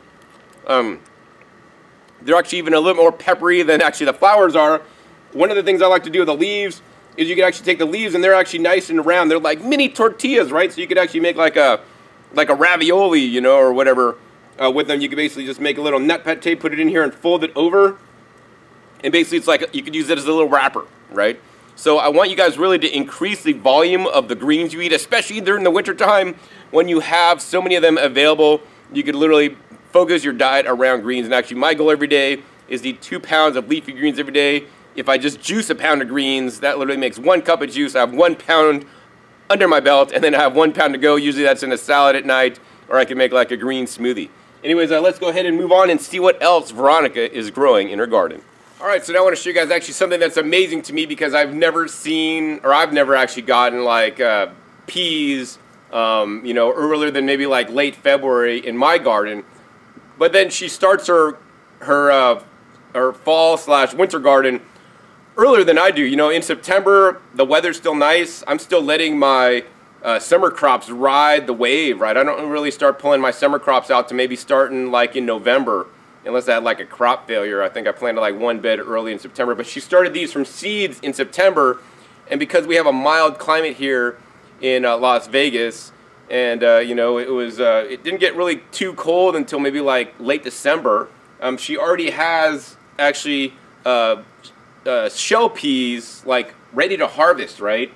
Um, they're actually even a little more peppery than actually the flowers are. One of the things I like to do with the leaves is you can actually take the leaves and they're actually nice and round. They're like mini tortillas, right? So you could actually make like a like a ravioli, you know, or whatever uh, with them. You could basically just make a little nut pate, put it in here and fold it over. And basically it's like you could use it as a little wrapper, right? So I want you guys really to increase the volume of the greens you eat, especially during the winter time when you have so many of them available. You could literally focus your diet around greens. And actually my goal every day is to eat two pounds of leafy greens every day. If I just juice a pound of greens, that literally makes one cup of juice. I have one pound under my belt, and then I have one pound to go. Usually that's in a salad at night, or I can make like a green smoothie. Anyways, uh, let's go ahead and move on and see what else Veronica is growing in her garden. All right, so now I want to show you guys actually something that's amazing to me because I've never seen, or I've never actually gotten like uh, peas, um, you know, earlier than maybe like late February in my garden. But then she starts her her uh, her fall slash winter garden earlier than I do. You know, in September, the weather's still nice. I'm still letting my uh, summer crops ride the wave, right? I don't really start pulling my summer crops out to maybe starting like in November, unless I had like a crop failure. I think I planted like one bed early in September, but she started these from seeds in September, and because we have a mild climate here in uh, Las Vegas, and uh, you know, it was uh, it didn't get really too cold until maybe like late December. Um, she already has actually uh, Uh, shell peas like ready to harvest, right?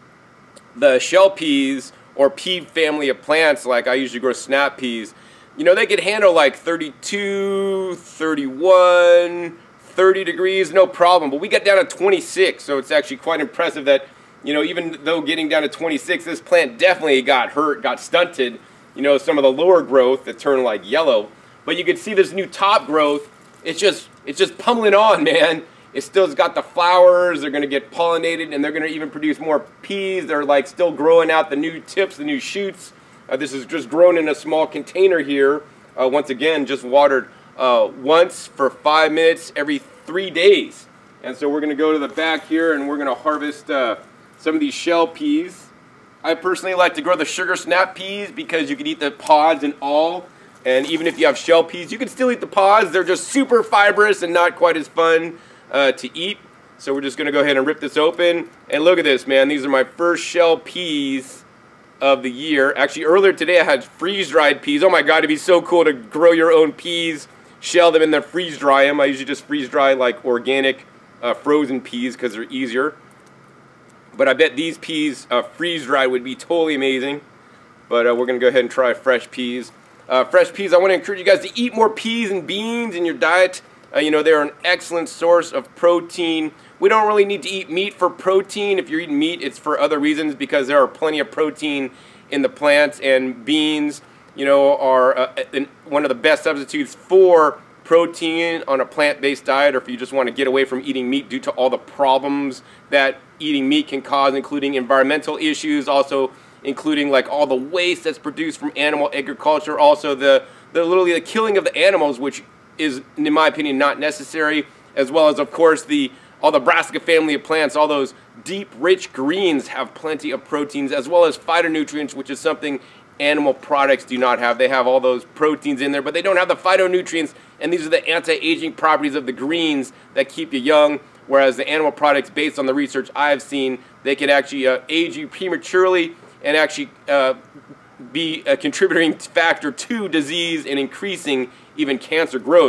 The shell peas or pea family of plants, like I usually grow snap peas, you know, they could handle like thirty-two, thirty-one, thirty degrees, no problem. But we got down to twenty-six, so it's actually quite impressive that, you know, even though getting down to twenty-six, this plant definitely got hurt, got stunted. You know, some of the lower growth that turned like yellow. But you can see this new top growth, it's just, it's just pummeling on, man. It still's got the flowers, they're going to get pollinated, and they're going to even produce more peas. They're like still growing out the new tips, the new shoots. Uh, this is just grown in a small container here. Uh, once again, just watered uh, once for five minutes every three days. And so we're going to go to the back here and we're going to harvest uh, some of these shell peas. I personally like to grow the sugar snap peas because you can eat the pods and all. And even if you have shell peas, you can still eat the pods. They're just super fibrous and not quite as fun Uh, to eat. So we're just going to go ahead and rip this open. And look at this, man. These are my first shell peas of the year. Actually, earlier today I had freeze-dried peas. Oh my God, it'd be so cool to grow your own peas, shell them, and then freeze-dry them. I usually just freeze-dry like organic uh, frozen peas because they're easier. But I bet these peas uh, freeze-dried would be totally amazing. But uh, we're going to go ahead and try fresh peas. Uh, fresh peas, I want to encourage you guys to eat more peas and beans in your diet. Uh, you know, they're an excellent source of protein. We don't really need to eat meat for protein. If you're eating meat, it's for other reasons because there are plenty of protein in the plants, and beans, you know, are uh, an, one of the best substitutes for protein on a plant-based diet, or if you just want to get away from eating meat due to all the problems that eating meat can cause, including environmental issues, also including like all the waste that's produced from animal agriculture, also the, the literally the killing of the animals, which is, in my opinion, not necessary, as well as, of course, the all the brassica family of plants. All those deep, rich greens have plenty of proteins, as well as phytonutrients, which is something animal products do not have. They have all those proteins in there, but they don't have the phytonutrients, and these are the anti-aging properties of the greens that keep you young, whereas the animal products, based on the research I've seen, they can actually uh, age you prematurely and actually uh, be a contributing factor to disease and increasing even cancer growth.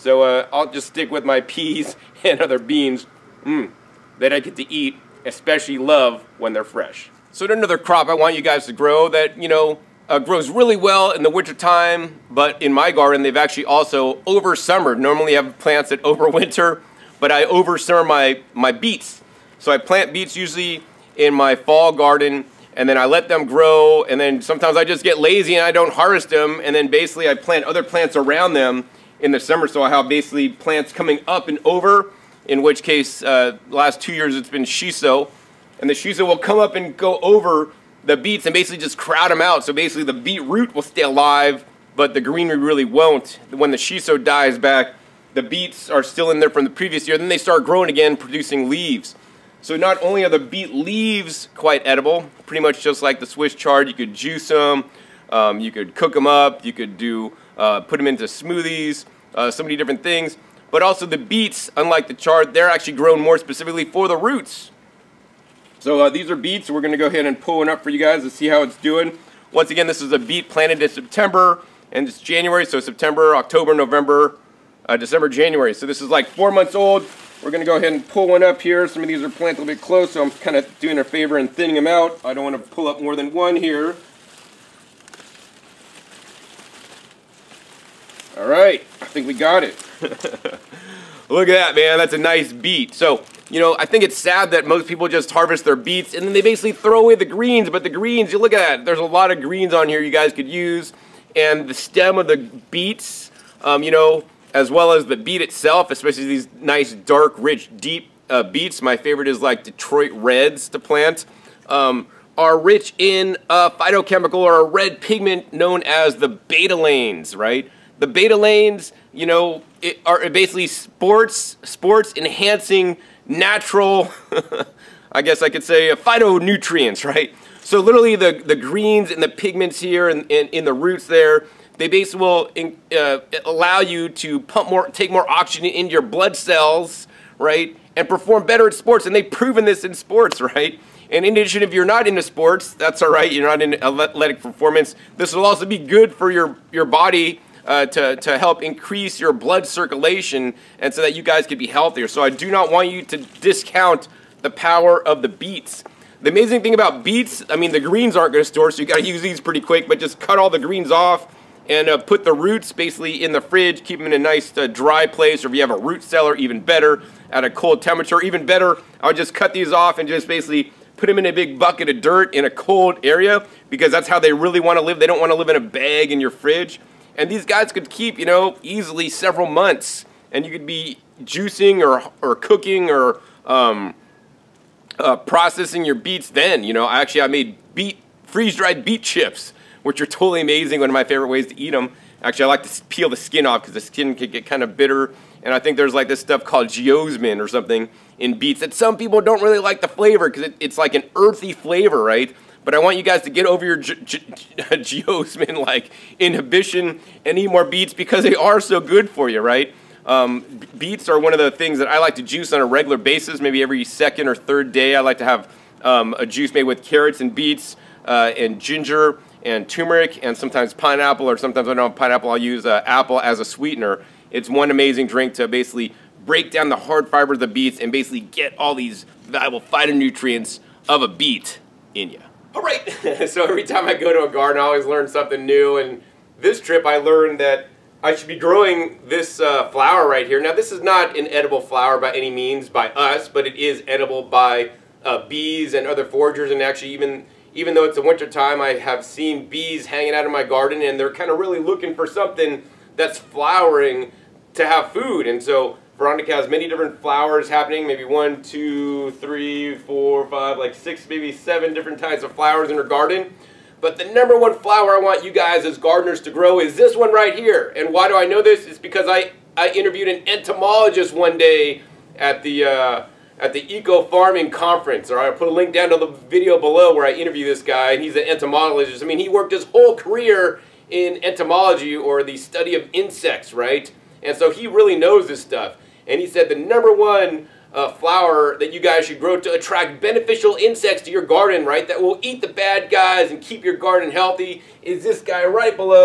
So uh, I'll just stick with my peas and other beans mm, that I get to eat, especially love when they're fresh. So another crop I want you guys to grow that, you know, uh, grows really well in the wintertime, but in my garden they've actually also over-summered. Normally I have plants that overwinter, but I over-summer my, my beets. So I plant beets usually in my fall garden, and then I let them grow, and then sometimes I just get lazy and I don't harvest them, and then basically I plant other plants around them in the summer, so I have basically plants coming up and over, in which case uh, the last two years it's been shiso, and the shiso will come up and go over the beets and basically just crowd them out. So basically the beet root will stay alive, but the greenery really won't. When the shiso dies back, the beets are still in there from the previous year, then they start growing again, producing leaves. So not only are the beet leaves quite edible, pretty much just like the Swiss chard, you could juice them, um, you could cook them up, you could do uh, put them into smoothies, uh, so many different things. But also the beets, unlike the chard, they're actually grown more specifically for the roots. So uh, these are beets. We're going to go ahead and pull one up for you guys to see how it's doing. Once again, this is a beet planted in September, and it's January, so September, October, November, uh, December, January. So this is like four months old. We're going to go ahead and pull one up here. Some of these are planted a little bit close, so I'm kind of doing a favor and thinning them out. I don't want to pull up more than one here. All right, I think we got it. Look at that, man. That's a nice beet. So, you know, I think it's sad that most people just harvest their beets and then they basically throw away the greens. But the greens, you look at that, there's a lot of greens on here you guys could use. And the stem of the beets, um, you know, as well as the beet itself, especially these nice, dark, rich, deep uh, beets. My favorite is like Detroit Reds to plant. Um, are rich in a phytochemical or a red pigment known as the betalains, right? The betalains, you know, it are basically sports, sports enhancing natural, I guess I could say, uh, phytonutrients, right? So literally the, the greens and the pigments here and, and in the roots there, they basically will in, uh, allow you to pump more, take more oxygen into your blood cells, right? And perform better at sports. And they've proven this in sports, right? And in addition, if you're not into sports, that's all right. You're not in athletic performance. This will also be good for your, your body uh, to, to help increase your blood circulation and so that you guys can be healthier. So I do not want you to discount the power of the beets. The amazing thing about beets, I mean, the greens aren't going to store, so you got to use these pretty quick, but just cut all the greens off and uh, put the roots basically in the fridge, keep them in a nice uh, dry place, or if you have a root cellar, even better, at a cold temperature, even better. I would just cut these off and just basically put them in a big bucket of dirt in a cold area, because that's how they really want to live. They don't want to live in a bag in your fridge. And these guys could keep, you know, easily several months, and you could be juicing or, or cooking or um, uh, processing your beets then. You know, actually I made beet, freeze-dried beet chips, which are totally amazing. One of my favorite ways to eat them. Actually, I like to peel the skin off because the skin can get kind of bitter. And I think there's like this stuff called geosmin or something in beets that some people don't really like the flavor because it, it's like an earthy flavor, right? But I want you guys to get over your ge ge geosmin like inhibition and eat more beets because they are so good for you, right? Um, beets are one of the things that I like to juice on a regular basis. Maybe every second or third day I like to have um, a juice made with carrots and beets uh, and ginger and turmeric and sometimes pineapple, or sometimes I don't have pineapple, I'll use uh, apple as a sweetener. It's one amazing drink to basically break down the hard fibers of the beets and basically get all these valuable phytonutrients of a beet in you. All right, so every time I go to a garden, I always learn something new, and this trip I learned that I should be growing this uh, flower right here. Now, this is not an edible flower by any means by us, but it is edible by uh, bees and other foragers, and actually even Even though it's the winter time, I have seen bees hanging out in my garden, and they're kind of really looking for something that's flowering to have food. And so Veronica has many different flowers happening, maybe one, two, three, four, five, like six, maybe seven different types of flowers in her garden. But the number one flower I want you guys as gardeners to grow is this one right here. And why do I know this? It's because I, I interviewed an entomologist one day at the... Uh, at the Eco Farming Conference. All right, I'll put a link down to the video below where I interview this guy, and he's an entomologist. I mean, he worked his whole career in entomology, or the study of insects, right? And so he really knows this stuff. And he said the number one uh, flower that you guys should grow to attract beneficial insects to your garden, right, that will eat the bad guys and keep your garden healthy, is this guy right below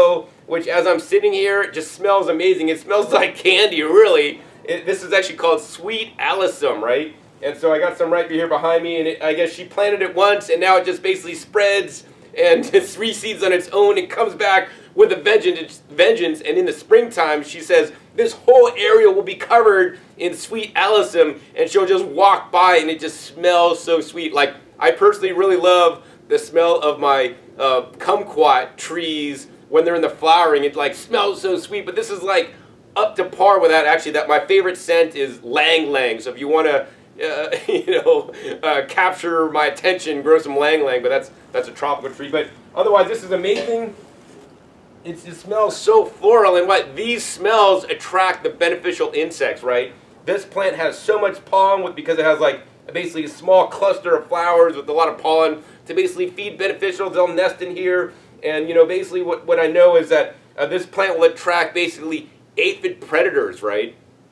which as I'm sitting here, it just smells amazing. It smells like candy, really. It, this is actually called sweet alyssum, right? And so I got some right here behind me, and it, I guess she planted it once, and now it just basically spreads and just reseeds on its own and comes back with a vengeance, vengeance. And in the springtime, she says, this whole area will be covered in sweet alyssum, and she'll just walk by, and it just smells so sweet. Like, I personally really love the smell of my uh, kumquat trees when they're in the flowering. It like smells so sweet, but this is like up to par with that. Actually, that my favorite scent is lang lang. So if you want to, uh, you know, uh, capture my attention, grow some lang lang. But that's that's a tropical tree. But otherwise, this is amazing. It's, it smells so floral, and what these smells attract the beneficial insects, right? This plant has so much pollen with because it has like basically a small cluster of flowers with a lot of pollen to basically feed beneficials. They'll nest in here, and you know, basically what, what I know is that uh, this plant will attract basically aphid predators, right?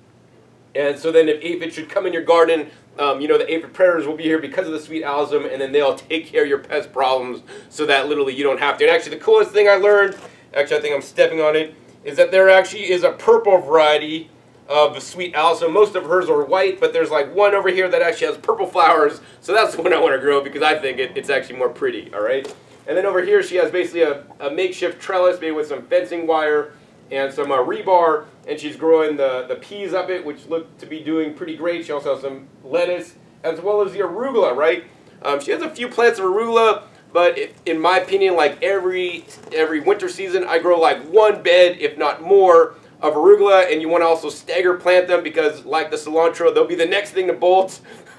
And so then if aphids should come in your garden, um, you know, the aphid predators will be here because of the sweet alyssum, and then they'll take care of your pest problems so that literally you don't have to. And actually the coolest thing I learned, actually I think I'm stepping on it, is that there actually is a purple variety of the sweet alyssum. Most of hers are white, but there's like one over here that actually has purple flowers, so that's the one I want to grow because I think it, it's actually more pretty, all right? And then over here she has basically a, a makeshift trellis made with some fencing wire and some uh, rebar, and she's growing the, the peas up it, which look to be doing pretty great. She also has some lettuce, as well as the arugula, right? Um, she has a few plants of arugula, but if, in my opinion, like every, every winter season, I grow like one bed, if not more, of arugula, and you want to also stagger plant them because, like the cilantro, they'll be the next thing to bolt,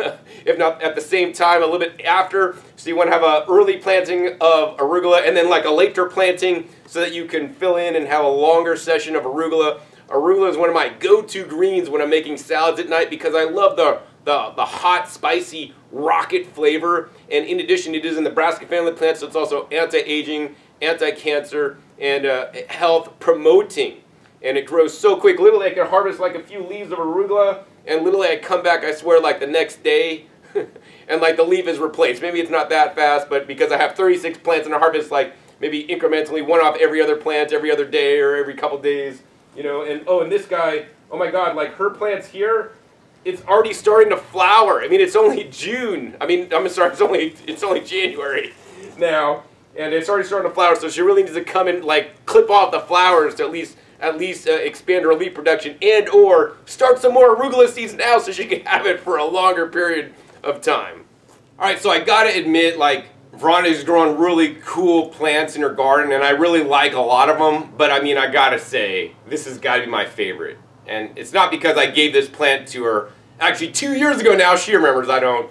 if not at the same time, a little bit after. So you want to have an early planting of arugula and then like a later planting so that you can fill in and have a longer session of arugula. Arugula is one of my go-to greens when I'm making salads at night because I love the, the, the hot, spicy rocket flavor. And in addition, it is in the brassica family plant, so it's also anti-aging, anti-cancer, and uh, health promoting. And it grows so quick. Literally, I can harvest like a few leaves of arugula, and literally I come back, I swear, like the next day, and like the leaf is replaced. Maybe it's not that fast, but because I have thirty-six plants and I harvest like maybe incrementally one off every other plant, every other day or every couple days, you know. And oh, and this guy, oh my God, like her plants here, it's already starting to flower. I mean, it's only June. I mean, I'm sorry, it's only it's only January now, and it's already starting to flower. So she really needs to come and like clip off the flowers to at least. at least uh, expand her leaf production and or start some more arugula seeds now so she can have it for a longer period of time. Alright, so I gotta admit, like, Veronica's growing really cool plants in her garden, and I really like a lot of them, but I mean, I gotta say, this has gotta be my favorite. And it's not because I gave this plant to her, actually two years ago now, she remembers, I don't.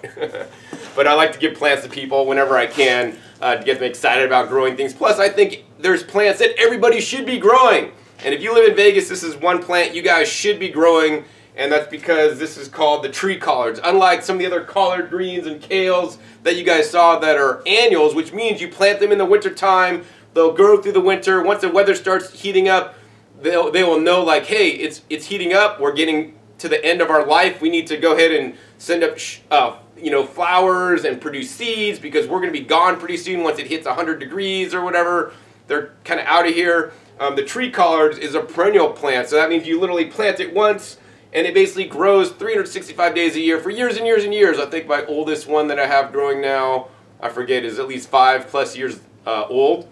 But I like to give plants to people whenever I can uh, to get them excited about growing things. Plus, I think there's plants that everybody should be growing. And if you live in Vegas, this is one plant you guys should be growing, and that's because this is called the tree collards. Unlike some of the other collard greens and kales that you guys saw that are annuals, which means you plant them in the winter time, they'll grow through the winter. Once the weather starts heating up, they'll, they will know like, hey, it's, it's heating up, we're getting to the end of our life, we need to go ahead and send up sh uh, you know, flowers and produce seeds because we're going to be gone pretty soon once it hits one hundred degrees or whatever. They're kind of out of here. Um, the tree collards is a perennial plant, so that means you literally plant it once, and it basically grows three hundred sixty-five days a year for years and years and years. I think my oldest one that I have growing now, I forget, is at least five plus years uh, old.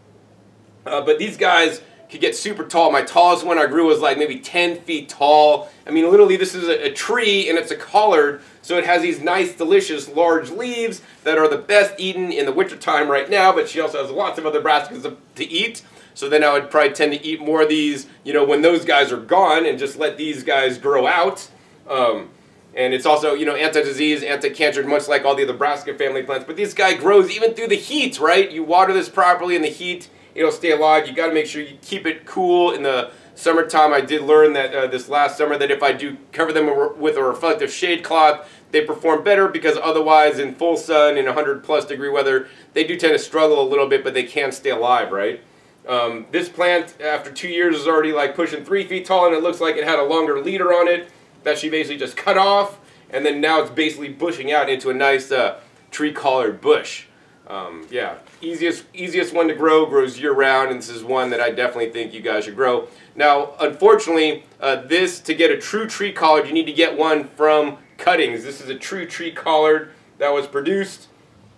Uh, but these guys could get super tall. My tallest one I grew was like maybe ten feet tall. I mean, literally, this is a, a tree, and it's a collard, so it has these nice, delicious, large leaves that are the best eaten in the wintertime right now, but she also has lots of other brassicas to, to eat. So then I would probably tend to eat more of these, you know, when those guys are gone and just let these guys grow out. Um, and it's also, you know, anti-disease, anti-cancer, much like all the other brassica family plants. But this guy grows even through the heat, right? You water this properly in the heat, it'll stay alive. You got to make sure you keep it cool in the summertime. I did learn that uh, this last summer that if I do cover them with a reflective shade cloth, they perform better because otherwise in full sun in one hundred plus degree weather, they do tend to struggle a little bit, but they can stay alive, right? Um, this plant, after two years, is already like pushing three feet tall, and it looks like it had a longer leader on it that she basically just cut off, and then now it's basically bushing out into a nice uh, tree collard bush. Um, yeah, easiest easiest one to grow, grows year round, and this is one that I definitely think you guys should grow. Now, unfortunately, uh, this, to get a true tree collard, you need to get one from cuttings. This is a true tree collard that was produced.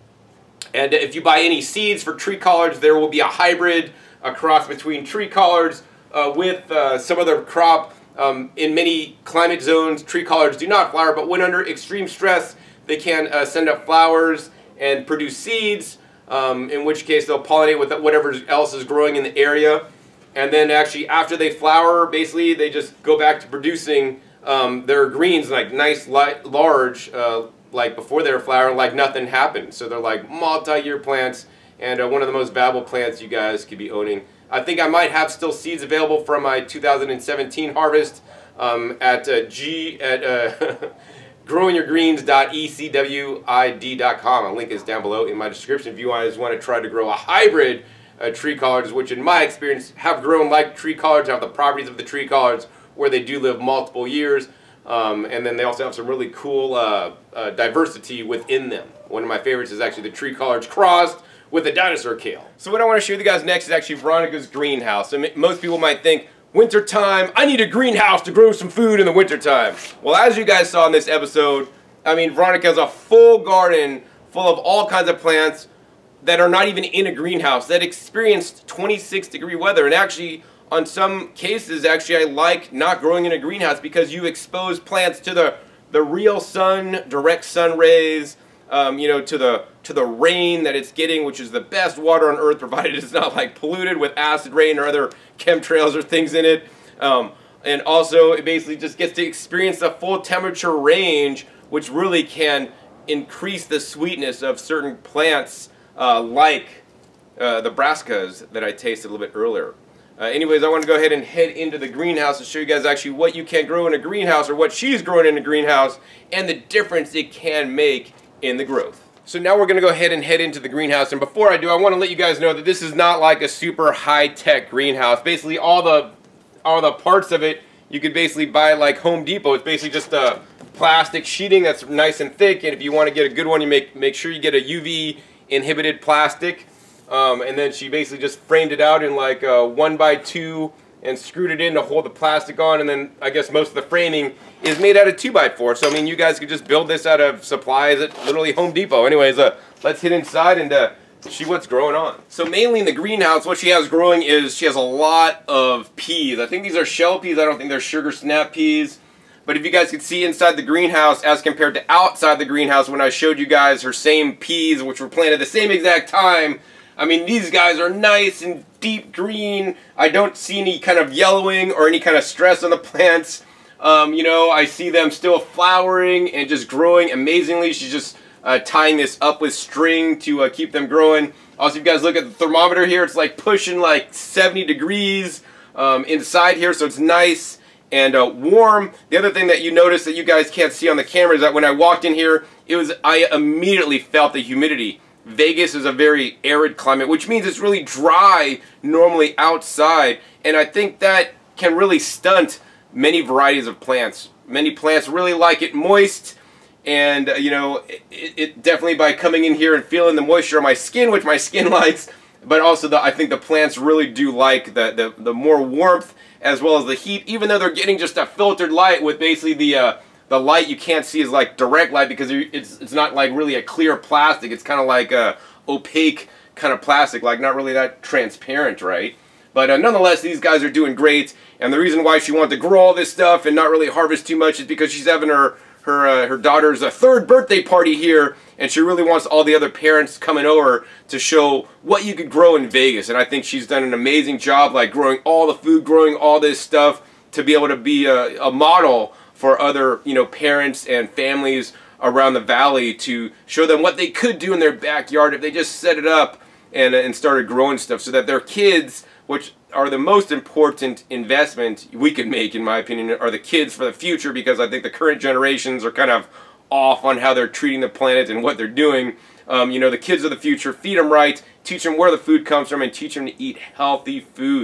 And if you buy any seeds for tree collards, there will be a hybrid, a cross between tree collards uh, with uh, some other crop. Um, in many climate zones, tree collards do not flower, but when under extreme stress, they can uh, send up flowers and produce seeds, um, in which case they'll pollinate with whatever else is growing in the area. And then actually after they flower, basically they just go back to producing um, their greens, like nice, light, large, uh, like before they were flowering, like nothing happened. So they're like multi-year plants, and uh, one of the most valuable plants you guys could be owning. I think I might have still seeds available from my two thousand seventeen harvest um, at uh, G at uh, growing your greens dot e c w i d dot com. A link is down below in my description if you guys want to try to grow a hybrid uh, tree collards, which in my experience have grown like tree collards, have the properties of the tree collards where they do live multiple years. Um, and then they also have some really cool uh, uh, diversity within them. One of my favorites is actually the tree collards crossed with the dinosaur kale. So what I want to show you guys next is actually Veronica's greenhouse. And most people might think, winter time, I need a greenhouse to grow some food in the winter time. Well, as you guys saw in this episode, I mean, Veronica has a full garden full of all kinds of plants that are not even in a greenhouse, that experienced twenty-six degree weather. And actually, on some cases, actually, I like not growing in a greenhouse because you expose plants to the, the real sun, direct sun rays, um, you know, to the, to the rain that it's getting, which is the best water on earth, provided it's not like polluted with acid rain or other chemtrails or things in it. Um, and also, it basically just gets to experience the full temperature range, which really can increase the sweetness of certain plants, uh, like uh, the brassicas that I tasted a little bit earlier. Uh, anyways, I want to go ahead and head into the greenhouse and show you guys actually what you can grow in a greenhouse, or what she's growing in a greenhouse, and the difference it can make in the growth. So now we're going to go ahead and head into the greenhouse, and before I do, I want to let you guys know that this is not like a super high-tech greenhouse. Basically, all the all the parts of it you could basically buy like Home Depot. It's basically just a plastic sheeting that's nice and thick, and if you want to get a good one, you make make sure you get a U V inhibited plastic. Um, and then she basically just framed it out in like a one by two and screwed it in to hold the plastic on, and then I guess most of the framing is made out of two by four. So I mean, you guys could just build this out of supplies at literally Home Depot. Anyways, uh, let's hit inside and uh, see what's growing on. So mainly in the greenhouse, what she has growing is she has a lot of peas. I think these are shell peas. I don't think they're sugar snap peas. But if you guys could see inside the greenhouse as compared to outside the greenhouse when I showed you guys her same peas, which were planted at the same exact time, I mean, these guys are nice and deep green. I don't see any kind of yellowing or any kind of stress on the plants. Um, you know, I see them still flowering and just growing amazingly. She's just uh, tying this up with string to uh, keep them growing. Also, if you guys look at the thermometer here, it's like pushing like seventy degrees um, inside here, so it's nice and uh, warm. The other thing that you notice that you guys can't see on the camera is that when I walked in here, it was I immediately felt the humidity. Vegas is a very arid climate, which means it's really dry normally outside, and I think that can really stunt many varieties of plants. Many plants really like it moist, and uh, you know, it, it definitely, by coming in here and feeling the moisture on my skin, which my skin likes, but also the, I think the plants really do like the, the, the more warmth as well as the heat, even though they're getting just a filtered light with basically the uh, the light you can't see is like direct light, because it's, it's not like really a clear plastic. It's kind of like a opaque kind of plastic, like not really that transparent, right? But uh, nonetheless, these guys are doing great. And the reason why she wanted to grow all this stuff and not really harvest too much is because she's having her her uh, her daughter's uh, third birthday party here, and she really wants all the other parents coming over to show what you could grow in Vegas. And I think she's done an amazing job, like growing all the food, growing all this stuff to be able to be a, a model for other, you know, parents and families around the valley, to show them what they could do in their backyard if they just set it up and, and started growing stuff, so that their kids, which are the most important investment we could make, in my opinion, are the kids for the future, because I think the current generations are kind of off on how they're treating the planet and what they're doing. Um, you know, the kids of the future, feed them right, teach them where the food comes from, and teach them to eat healthy food.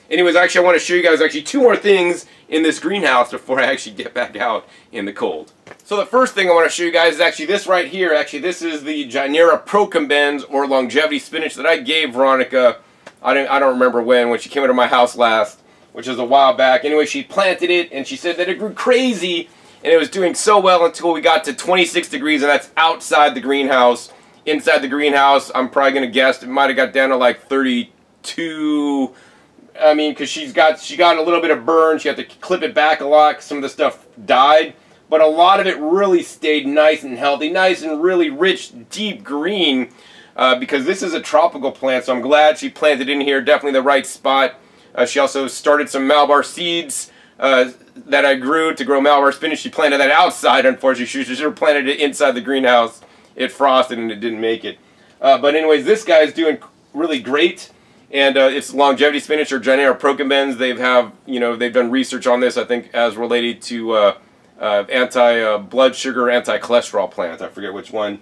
Anyways, actually I want to show you guys actually two more things in this greenhouse before I actually get back out in the cold. So the first thing I want to show you guys is actually this right here. Actually, this is the Genera procumbens, or longevity spinach, that I gave Veronica, I don't, I don't remember when, when she came into my house last, which was a while back. Anyway, she planted it, and she said that it grew crazy, and it was doing so well until we got to twenty-six degrees, and that's outside the greenhouse. Inside the greenhouse, I'm probably going to guess it might have got down to like thirty-two. I mean, because she's got she got a little bit of burn. She had to clip it back a lot because some of the stuff died. But a lot of it really stayed nice and healthy, nice and really rich, deep green. Uh, because this is a tropical plant, so I'm glad she planted in here. Definitely the right spot. Uh, she also started some Malabar seeds uh, that I grew to grow Malabar spinach. She planted that outside, unfortunately. She should have planted it inside the greenhouse. It frosted and it didn't make it. Uh, but anyways, this guy is doing really great. And uh, it's longevity spinach, or Genera procumbens. They have, you know, they've done research on this, I think, as related to uh, uh, anti-blood uh, sugar, anti-cholesterol plant. I forget which one.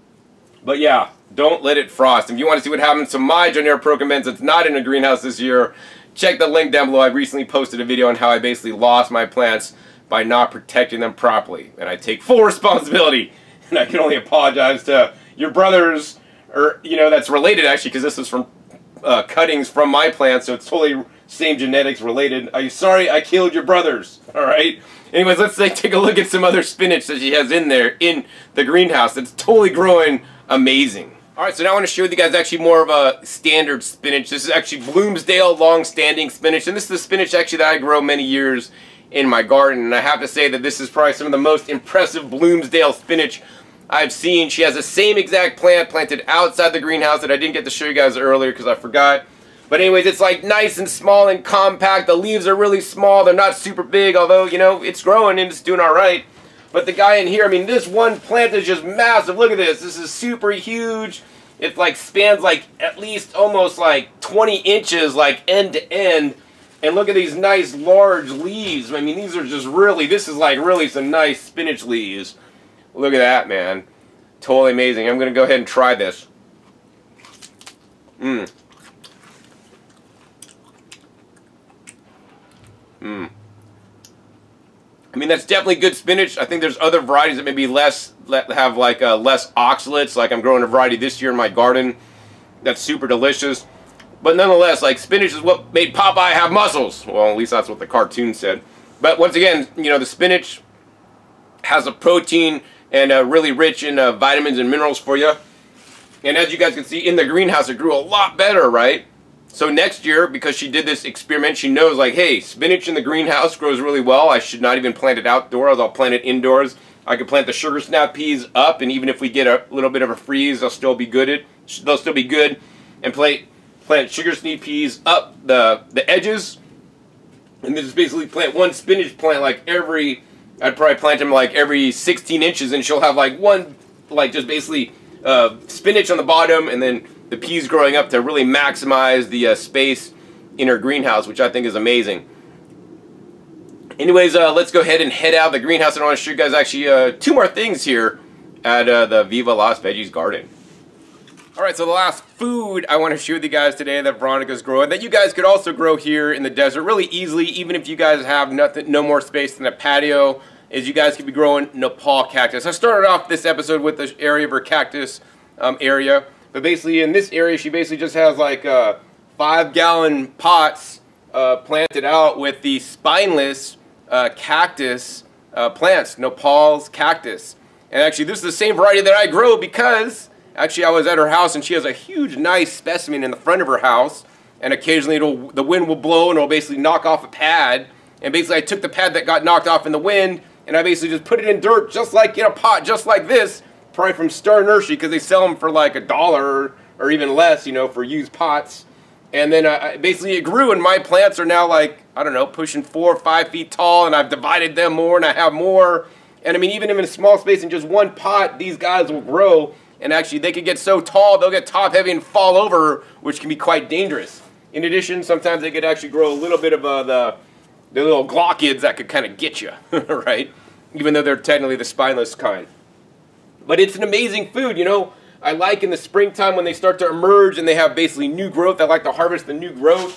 But yeah, don't let it frost. If you want to see what happens to my Genera procumbens that's not in a greenhouse this year, check the link down below. I recently posted a video on how I basically lost my plants by not protecting them properly. And I take full responsibility. And I can only apologize to your brothers, or, you know, that's related actually, because this is from Uh, cuttings from my plant, so it's totally same genetics related. I'm sorry I killed your brothers, alright? Anyways, let's like, take a look at some other spinach that she has in there in the greenhouse. It's totally growing amazing. Alright, so now I want to show you guys actually more of a standard spinach. This is actually Bloomsdale long-standing spinach, and this is the spinach actually that I grow many years in my garden, and I have to say that this is probably some of the most impressive Bloomsdale spinach I've seen. She has the same exact plant planted outside the greenhouse that I didn't get to show you guys earlier because I forgot. But anyways, it's like nice and small and compact. The leaves are really small. They're not super big, although, you know, it's growing and it's doing all right. But the guy in here, I mean, this one plant is just massive. Look at this. This is super huge. It like spans like at least almost like twenty inches, like end to end. And look at these nice large leaves. I mean, these are just really, this is like really some nice spinach leaves. Look at that, man. Totally amazing. I'm going to go ahead and try this. Mmm. Mmm. I mean, that's definitely good spinach. I think there's other varieties that maybe less, have like uh, less oxalates. Like I'm growing a variety this year in my garden that's super delicious. But nonetheless, like spinach is what made Popeye have muscles. Well, at least that's what the cartoon said. But once again, you know, the spinach has a protein and uh, really rich in uh, vitamins and minerals for you. And as you guys can see, in the greenhouse, it grew a lot better, right? So next year, because she did this experiment, she knows, like, hey, spinach in the greenhouse grows really well. I should not even plant it outdoors. I'll plant it indoors. I could plant the sugar snap peas up, and even if we get a little bit of a freeze, they'll still be good. They'll still be good. And plant, plant sugar snap peas up the, the edges. And then just basically plant one spinach plant like every... I'd probably plant them like every sixteen inches, and she'll have like one, like just basically uh, spinach on the bottom, and then the peas growing up to really maximize the uh, space in her greenhouse, which I think is amazing. Anyways, uh, let's go ahead and head out of the greenhouse, and I want to show you guys actually uh, two more things here at uh, the Viva Las Veggies garden. Alright, so the last food I want to show you guys today that Veronica's growing, that you guys could also grow here in the desert really easily, even if you guys have nothing, no more space than a patio, is you guys could be growing Nepal cactus. I started off this episode with the area of her cactus um, area, but basically in this area she basically just has like uh, five gallon pots uh, planted out with the spineless uh, cactus uh, plants, Nepal's cactus. And actually this is the same variety that I grow because actually I was at her house and she has a huge nice specimen in the front of her house, and occasionally it'll, the wind will blow and it'll basically knock off a pad, and basically I took the pad that got knocked off in the wind and I basically just put it in dirt just like in a pot just like this, probably from Star Nursery because they sell them for like a dollar or even less, you know, for used pots. And then uh, basically it grew, and my plants are now like, I don't know, pushing four or five feet tall, and I've divided them more and I have more. And I mean, even in a small space in just one pot, these guys will grow. And actually, they could get so tall, they'll get top heavy and fall over, which can be quite dangerous. In addition, sometimes they could actually grow a little bit of uh, the, the little glaucids that could kind of get you, right? Even though they're technically the spineless kind. But it's an amazing food, you know. I like in the springtime when they start to emerge and they have basically new growth. I like to harvest the new growth.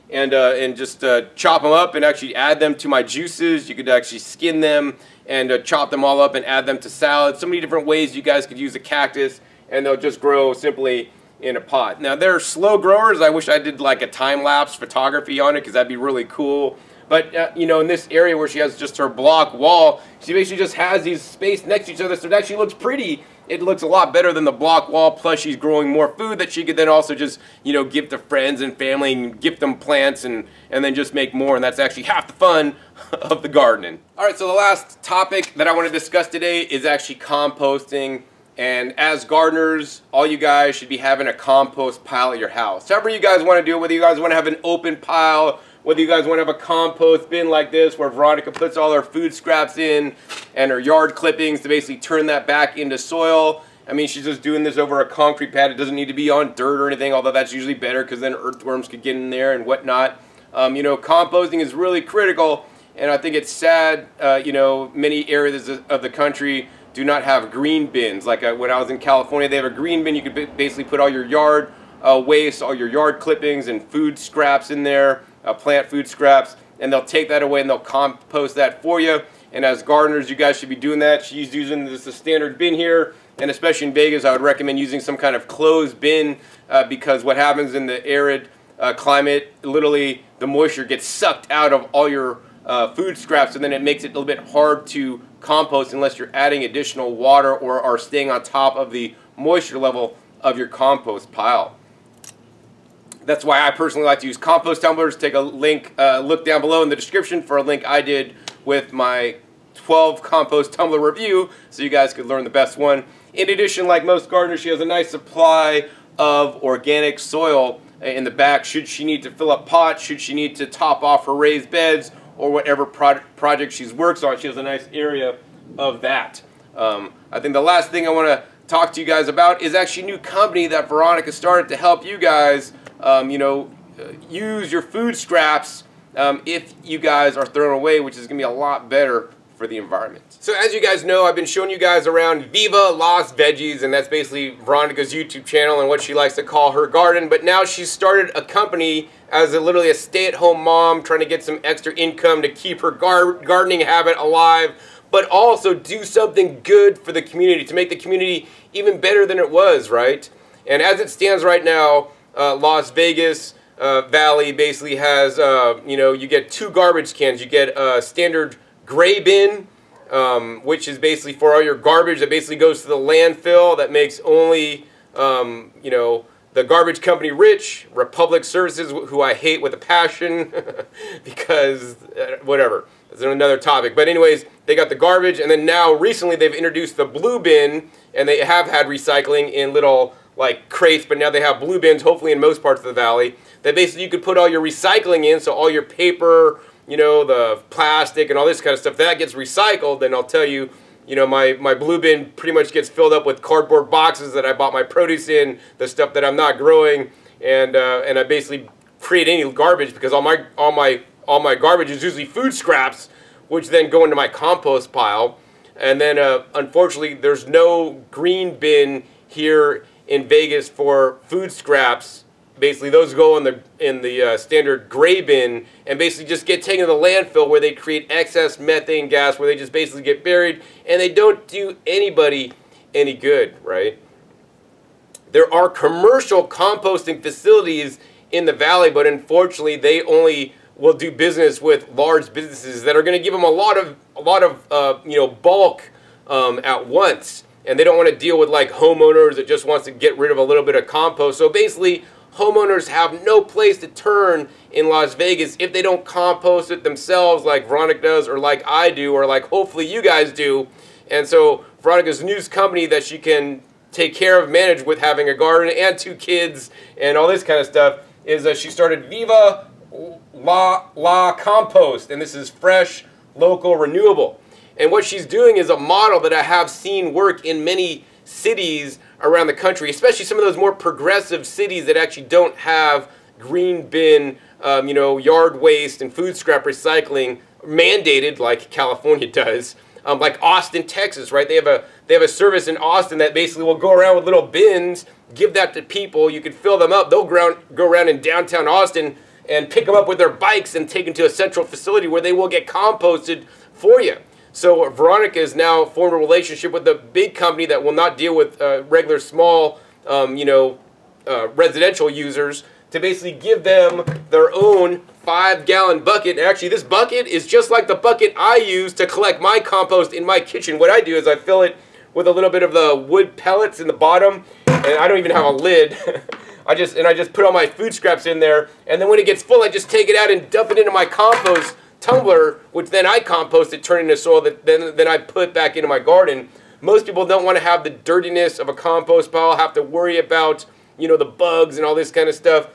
and uh, and just uh, chop them up and actually add them to my juices. You could actually skin them and uh, chop them all up and add them to salads. So many different ways you guys could use a cactus, and they'll just grow simply in a pot. Now they're slow growers. I wish I did like a time-lapse photography on it, because that'd be really cool. But uh, you know, in this area where she has just her block wall, she basically just has these spaced next to each other, so it actually looks pretty. It looks a lot better than the block wall, plus she's growing more food that she could then also just, you know, give to friends and family and gift them plants, and, and then just make more, and that's actually half the fun of the gardening. Alright, so the last topic that I want to discuss today is actually composting. And as gardeners, all you guys should be having a compost pile at your house. However you guys want to do it, whether you guys want to have an open pile, whether you guys want to have a compost bin like this where Veronica puts all her food scraps in and her yard clippings to basically turn that back into soil. I mean, she's just doing this over a concrete pad. It doesn't need to be on dirt or anything, although that's usually better because then earthworms could get in there and whatnot. Um, you know, composting is really critical, and I think it's sad, uh, you know, many areas of the country do not have green bins. Like uh, when I was in California, they have a green bin. You could basically put all your yard uh, waste, all your yard clippings and food scraps in there, uh, plant food scraps, and they'll take that away and they'll compost that for you. And as gardeners, you guys should be doing that. She's using this a standard bin here, and especially in Vegas, I would recommend using some kind of closed bin uh, because what happens in the arid uh, climate, literally the moisture gets sucked out of all your uh, food scraps, and then it makes it a little bit hard to compost unless you're adding additional water or are staying on top of the moisture level of your compost pile. That's why I personally like to use compost tumblers. Take a link, uh, look down below in the description for a link I did with my twelve compost tumbler review, so you guys could learn the best one. In addition, like most gardeners, she has a nice supply of organic soil in the back should she need to fill up pots, should she need to top off her raised beds, or whatever pro project she works on. She has a nice area of that. Um, I think the last thing I want to talk to you guys about is actually a new company that Veronica started to help you guys, um, you know, use your food scraps um, if you guys are throwing away, which is going to be a lot better for the environment. So as you guys know, I've been showing you guys around Viva Las Veggies, and that's basically Veronica's YouTube channel and what she likes to call her garden. But now she's started a company as a, literally a stay-at-home mom trying to get some extra income to keep her gar gardening habit alive, but also do something good for the community, to make the community even better than it was, right? And as it stands right now, uh, Las Vegas uh, Valley basically has, uh, you know, you get two garbage cans. You get a standard gray bin, um, which is basically for all your garbage that basically goes to the landfill, that makes only, um, you know, the garbage company rich. Republic Services, who I hate with a passion, because, uh, whatever, that's another topic. But anyways, they got the garbage, and then now recently they've introduced the blue bin, and they have had recycling in little, like, crates, but now they have blue bins, hopefully in most parts of the valley, that basically you could put all your recycling in, so all your paper, you know, the plastic and all this kind of stuff, that gets recycled. And I'll tell you, you know, my, my blue bin pretty much gets filled up with cardboard boxes that I bought my produce in, the stuff that I'm not growing, and uh, and I basically create any garbage, because all my all my all my garbage is usually food scraps, which then go into my compost pile. And then uh, unfortunately, there's no green bin here in Vegas for food scraps. Basically, those go in the in the uh, standard gray bin and basically just get taken to the landfill, where they create excess methane gas, where they just basically get buried, and they don't do anybody any good, right? There are commercial composting facilities in the valley, but unfortunately, they only will do business with large businesses that are going to give them a lot of a lot of uh, you know, bulk um, at once, and they don't want to deal with like homeowners that just wants to get rid of a little bit of compost. So basically, homeowners have no place to turn in Las Vegas if they don't compost it themselves, like Veronica does, or like I do, or like hopefully you guys do. And so Veronica's new company that she can take care of, manage with having a garden and two kids and all this kind of stuff, is that she started Viva La, La Compost, and this is fresh, local, renewable. And what she's doing is a model that I have seen work in many cities around the country, especially some of those more progressive cities that actually don't have green bin, um, you know, yard waste and food scrap recycling mandated like California does. Um, like Austin, Texas, right? They have a they have a service in Austin that basically will go around with little bins, give that to people. You can fill them up. They'll ground, go around in downtown Austin, and pick them up with their bikes and take them to a central facility where they will get composted for you. So Veronica has now formed a relationship with a big company that will not deal with uh, regular small, um, you know, uh, residential users, to basically give them their own five gallon bucket. And actually, this bucket is just like the bucket I use to collect my compost in my kitchen. What I do is I fill it with a little bit of the wood pellets in the bottom, and I don't even have a lid. I just and I just put all my food scraps in there, and then when it gets full, I just take it out and dump it into my compost tumbler, which then I compost it, turn into soil that then then I put back into my garden. Most people don't want to have the dirtiness of a compost pile, have to worry about, you know, the bugs and all this kind of stuff.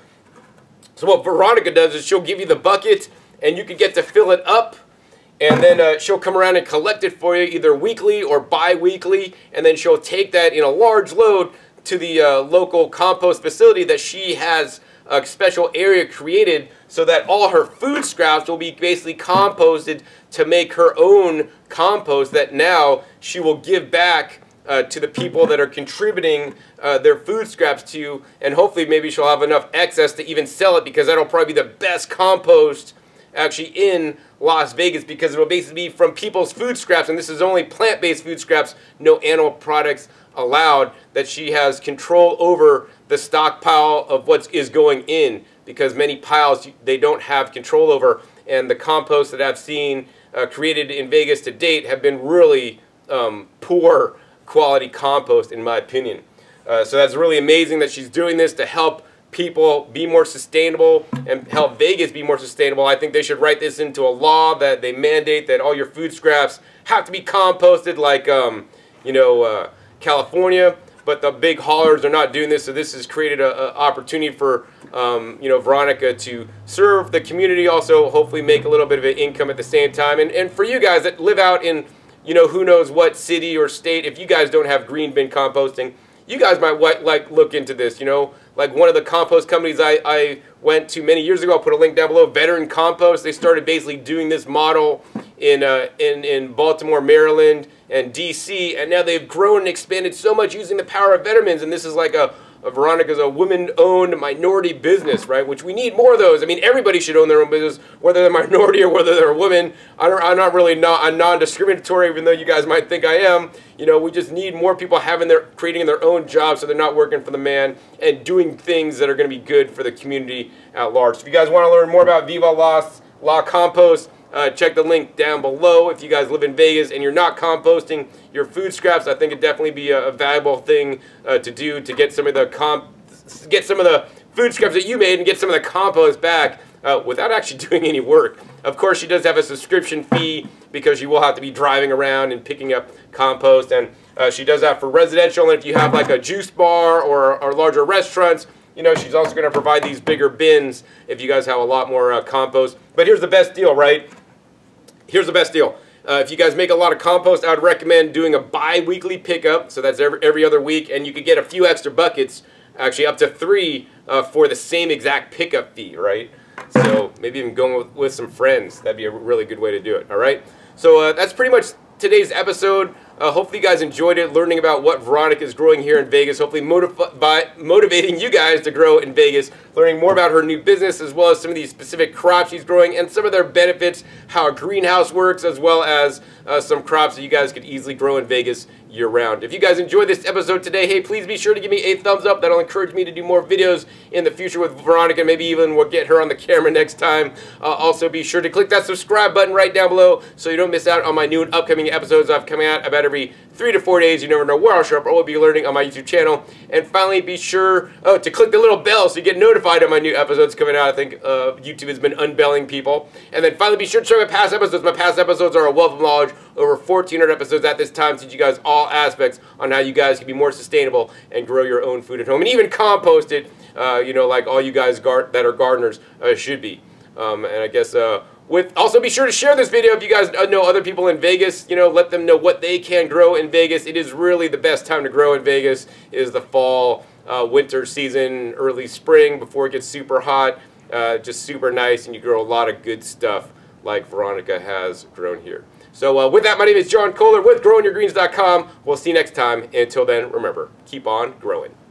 So what Veronica does is she'll give you the bucket, and you can get to fill it up, and then uh, she'll come around and collect it for you either weekly or bi-weekly, and then she'll take that in a large load to the uh, local compost facility that she has a special area created so that all her food scraps will be basically composted to make her own compost that now she will give back Uh, to the people that are contributing uh, their food scraps to, and hopefully maybe she'll have enough excess to even sell it, because that'll probably be the best compost actually in Las Vegas, because it'll basically be from people's food scraps, and this is only plant-based food scraps, no animal products allowed, that she has control over the stockpile of what is going in, because many piles they don't have control over, and the compost that I've seen uh, created in Vegas to date have been really um, poor quality compost, in my opinion. Uh, so that's really amazing that she's doing this to help people be more sustainable and help Vegas be more sustainable. I think they should write this into a law that they mandate that all your food scraps have to be composted, like um, you know, uh, California. But the big haulers are not doing this, so this has created an opportunity for um, you know, Veronica to serve the community, also hopefully make a little bit of an income at the same time. And, and for you guys that live out in, you know, who knows what city or state, if you guys don't have green bin composting, you guys might like look into this. You know, like one of the compost companies I, I went to many years ago, I'll put a link down below, Veteran Compost. They started basically doing this model in, uh, in, in Baltimore, Maryland, and D C, and now they've grown and expanded so much using the power of veterans, and this is like a Uh, Veronica's a women-owned minority business, right? Which we need more of those. I mean, everybody should own their own business, whether they're minority or whether they're a woman. I don't, I'm not really not, I'm non-discriminatory, even though you guys might think I am. You know, we just need more people having their creating their own jobs, so they're not working for the man and doing things that are going to be good for the community at large. So if you guys want to learn more about Viva Las La Compost, Uh, check the link down below. If you guys live in Vegas and you're not composting your food scraps, I think it'd definitely be a, a valuable thing uh, to do to get some of the comp get some of the food scraps that you made and get some of the compost back uh, without actually doing any work. Of course, she does have a subscription fee because you will have to be driving around and picking up compost, and uh, she does that for residential. And if you have like a juice bar or, or larger restaurants, you know, she's also going to provide these bigger bins if you guys have a lot more uh, compost. But here's the best deal, right? Here's the best deal. Uh, if you guys make a lot of compost, I would recommend doing a bi-weekly pickup. So that's every, every other week. And you could get a few extra buckets, actually up to three, uh, for the same exact pickup fee, right? So maybe even going with, with some friends. That'd be a really good way to do it, all right? So uh, that's pretty much today's episode. Uh, hopefully you guys enjoyed it, learning about what Veronica is growing here in Vegas, hopefully motiv by motivating you guys to grow in Vegas, learning more about her new business, as well as some of these specific crops she's growing and some of their benefits, how a greenhouse works, as well as uh, some crops that you guys could easily grow in Vegas year-round. If you guys enjoyed this episode today, hey, please be sure to give me a thumbs up. That'll encourage me to do more videos in the future with Veronica. Maybe even we'll get her on the camera next time. Uh, also, be sure to click that subscribe button right down below so you don't miss out on my new and upcoming episodes I've coming out about every three to four days. You never know where I'll show up or what we'll be learning on my YouTube channel. And finally, be sure oh, to click the little bell so you get notified of my new episodes coming out. I think uh, YouTube has been unbelling people. And then finally, be sure to check my past episodes. My past episodes are a wealth of knowledge, over fourteen hundred episodes at this time, teach you guys all aspects on how you guys can be more sustainable and grow your own food at home, and even compost it, uh, you know, like all you guys gar that are gardeners uh, should be. Um, and I guess uh, with also be sure to share this video if you guys know other people in Vegas. You know, let them know what they can grow in Vegas. It is really the best time to grow in Vegas is the fall, uh, winter season, early spring before it gets super hot. Uh, just super nice, and you grow a lot of good stuff like Veronica has grown here. So uh, with that, my name is John Kohler with growing your greens dot com. We'll see you next time. Until then, remember, keep on growing.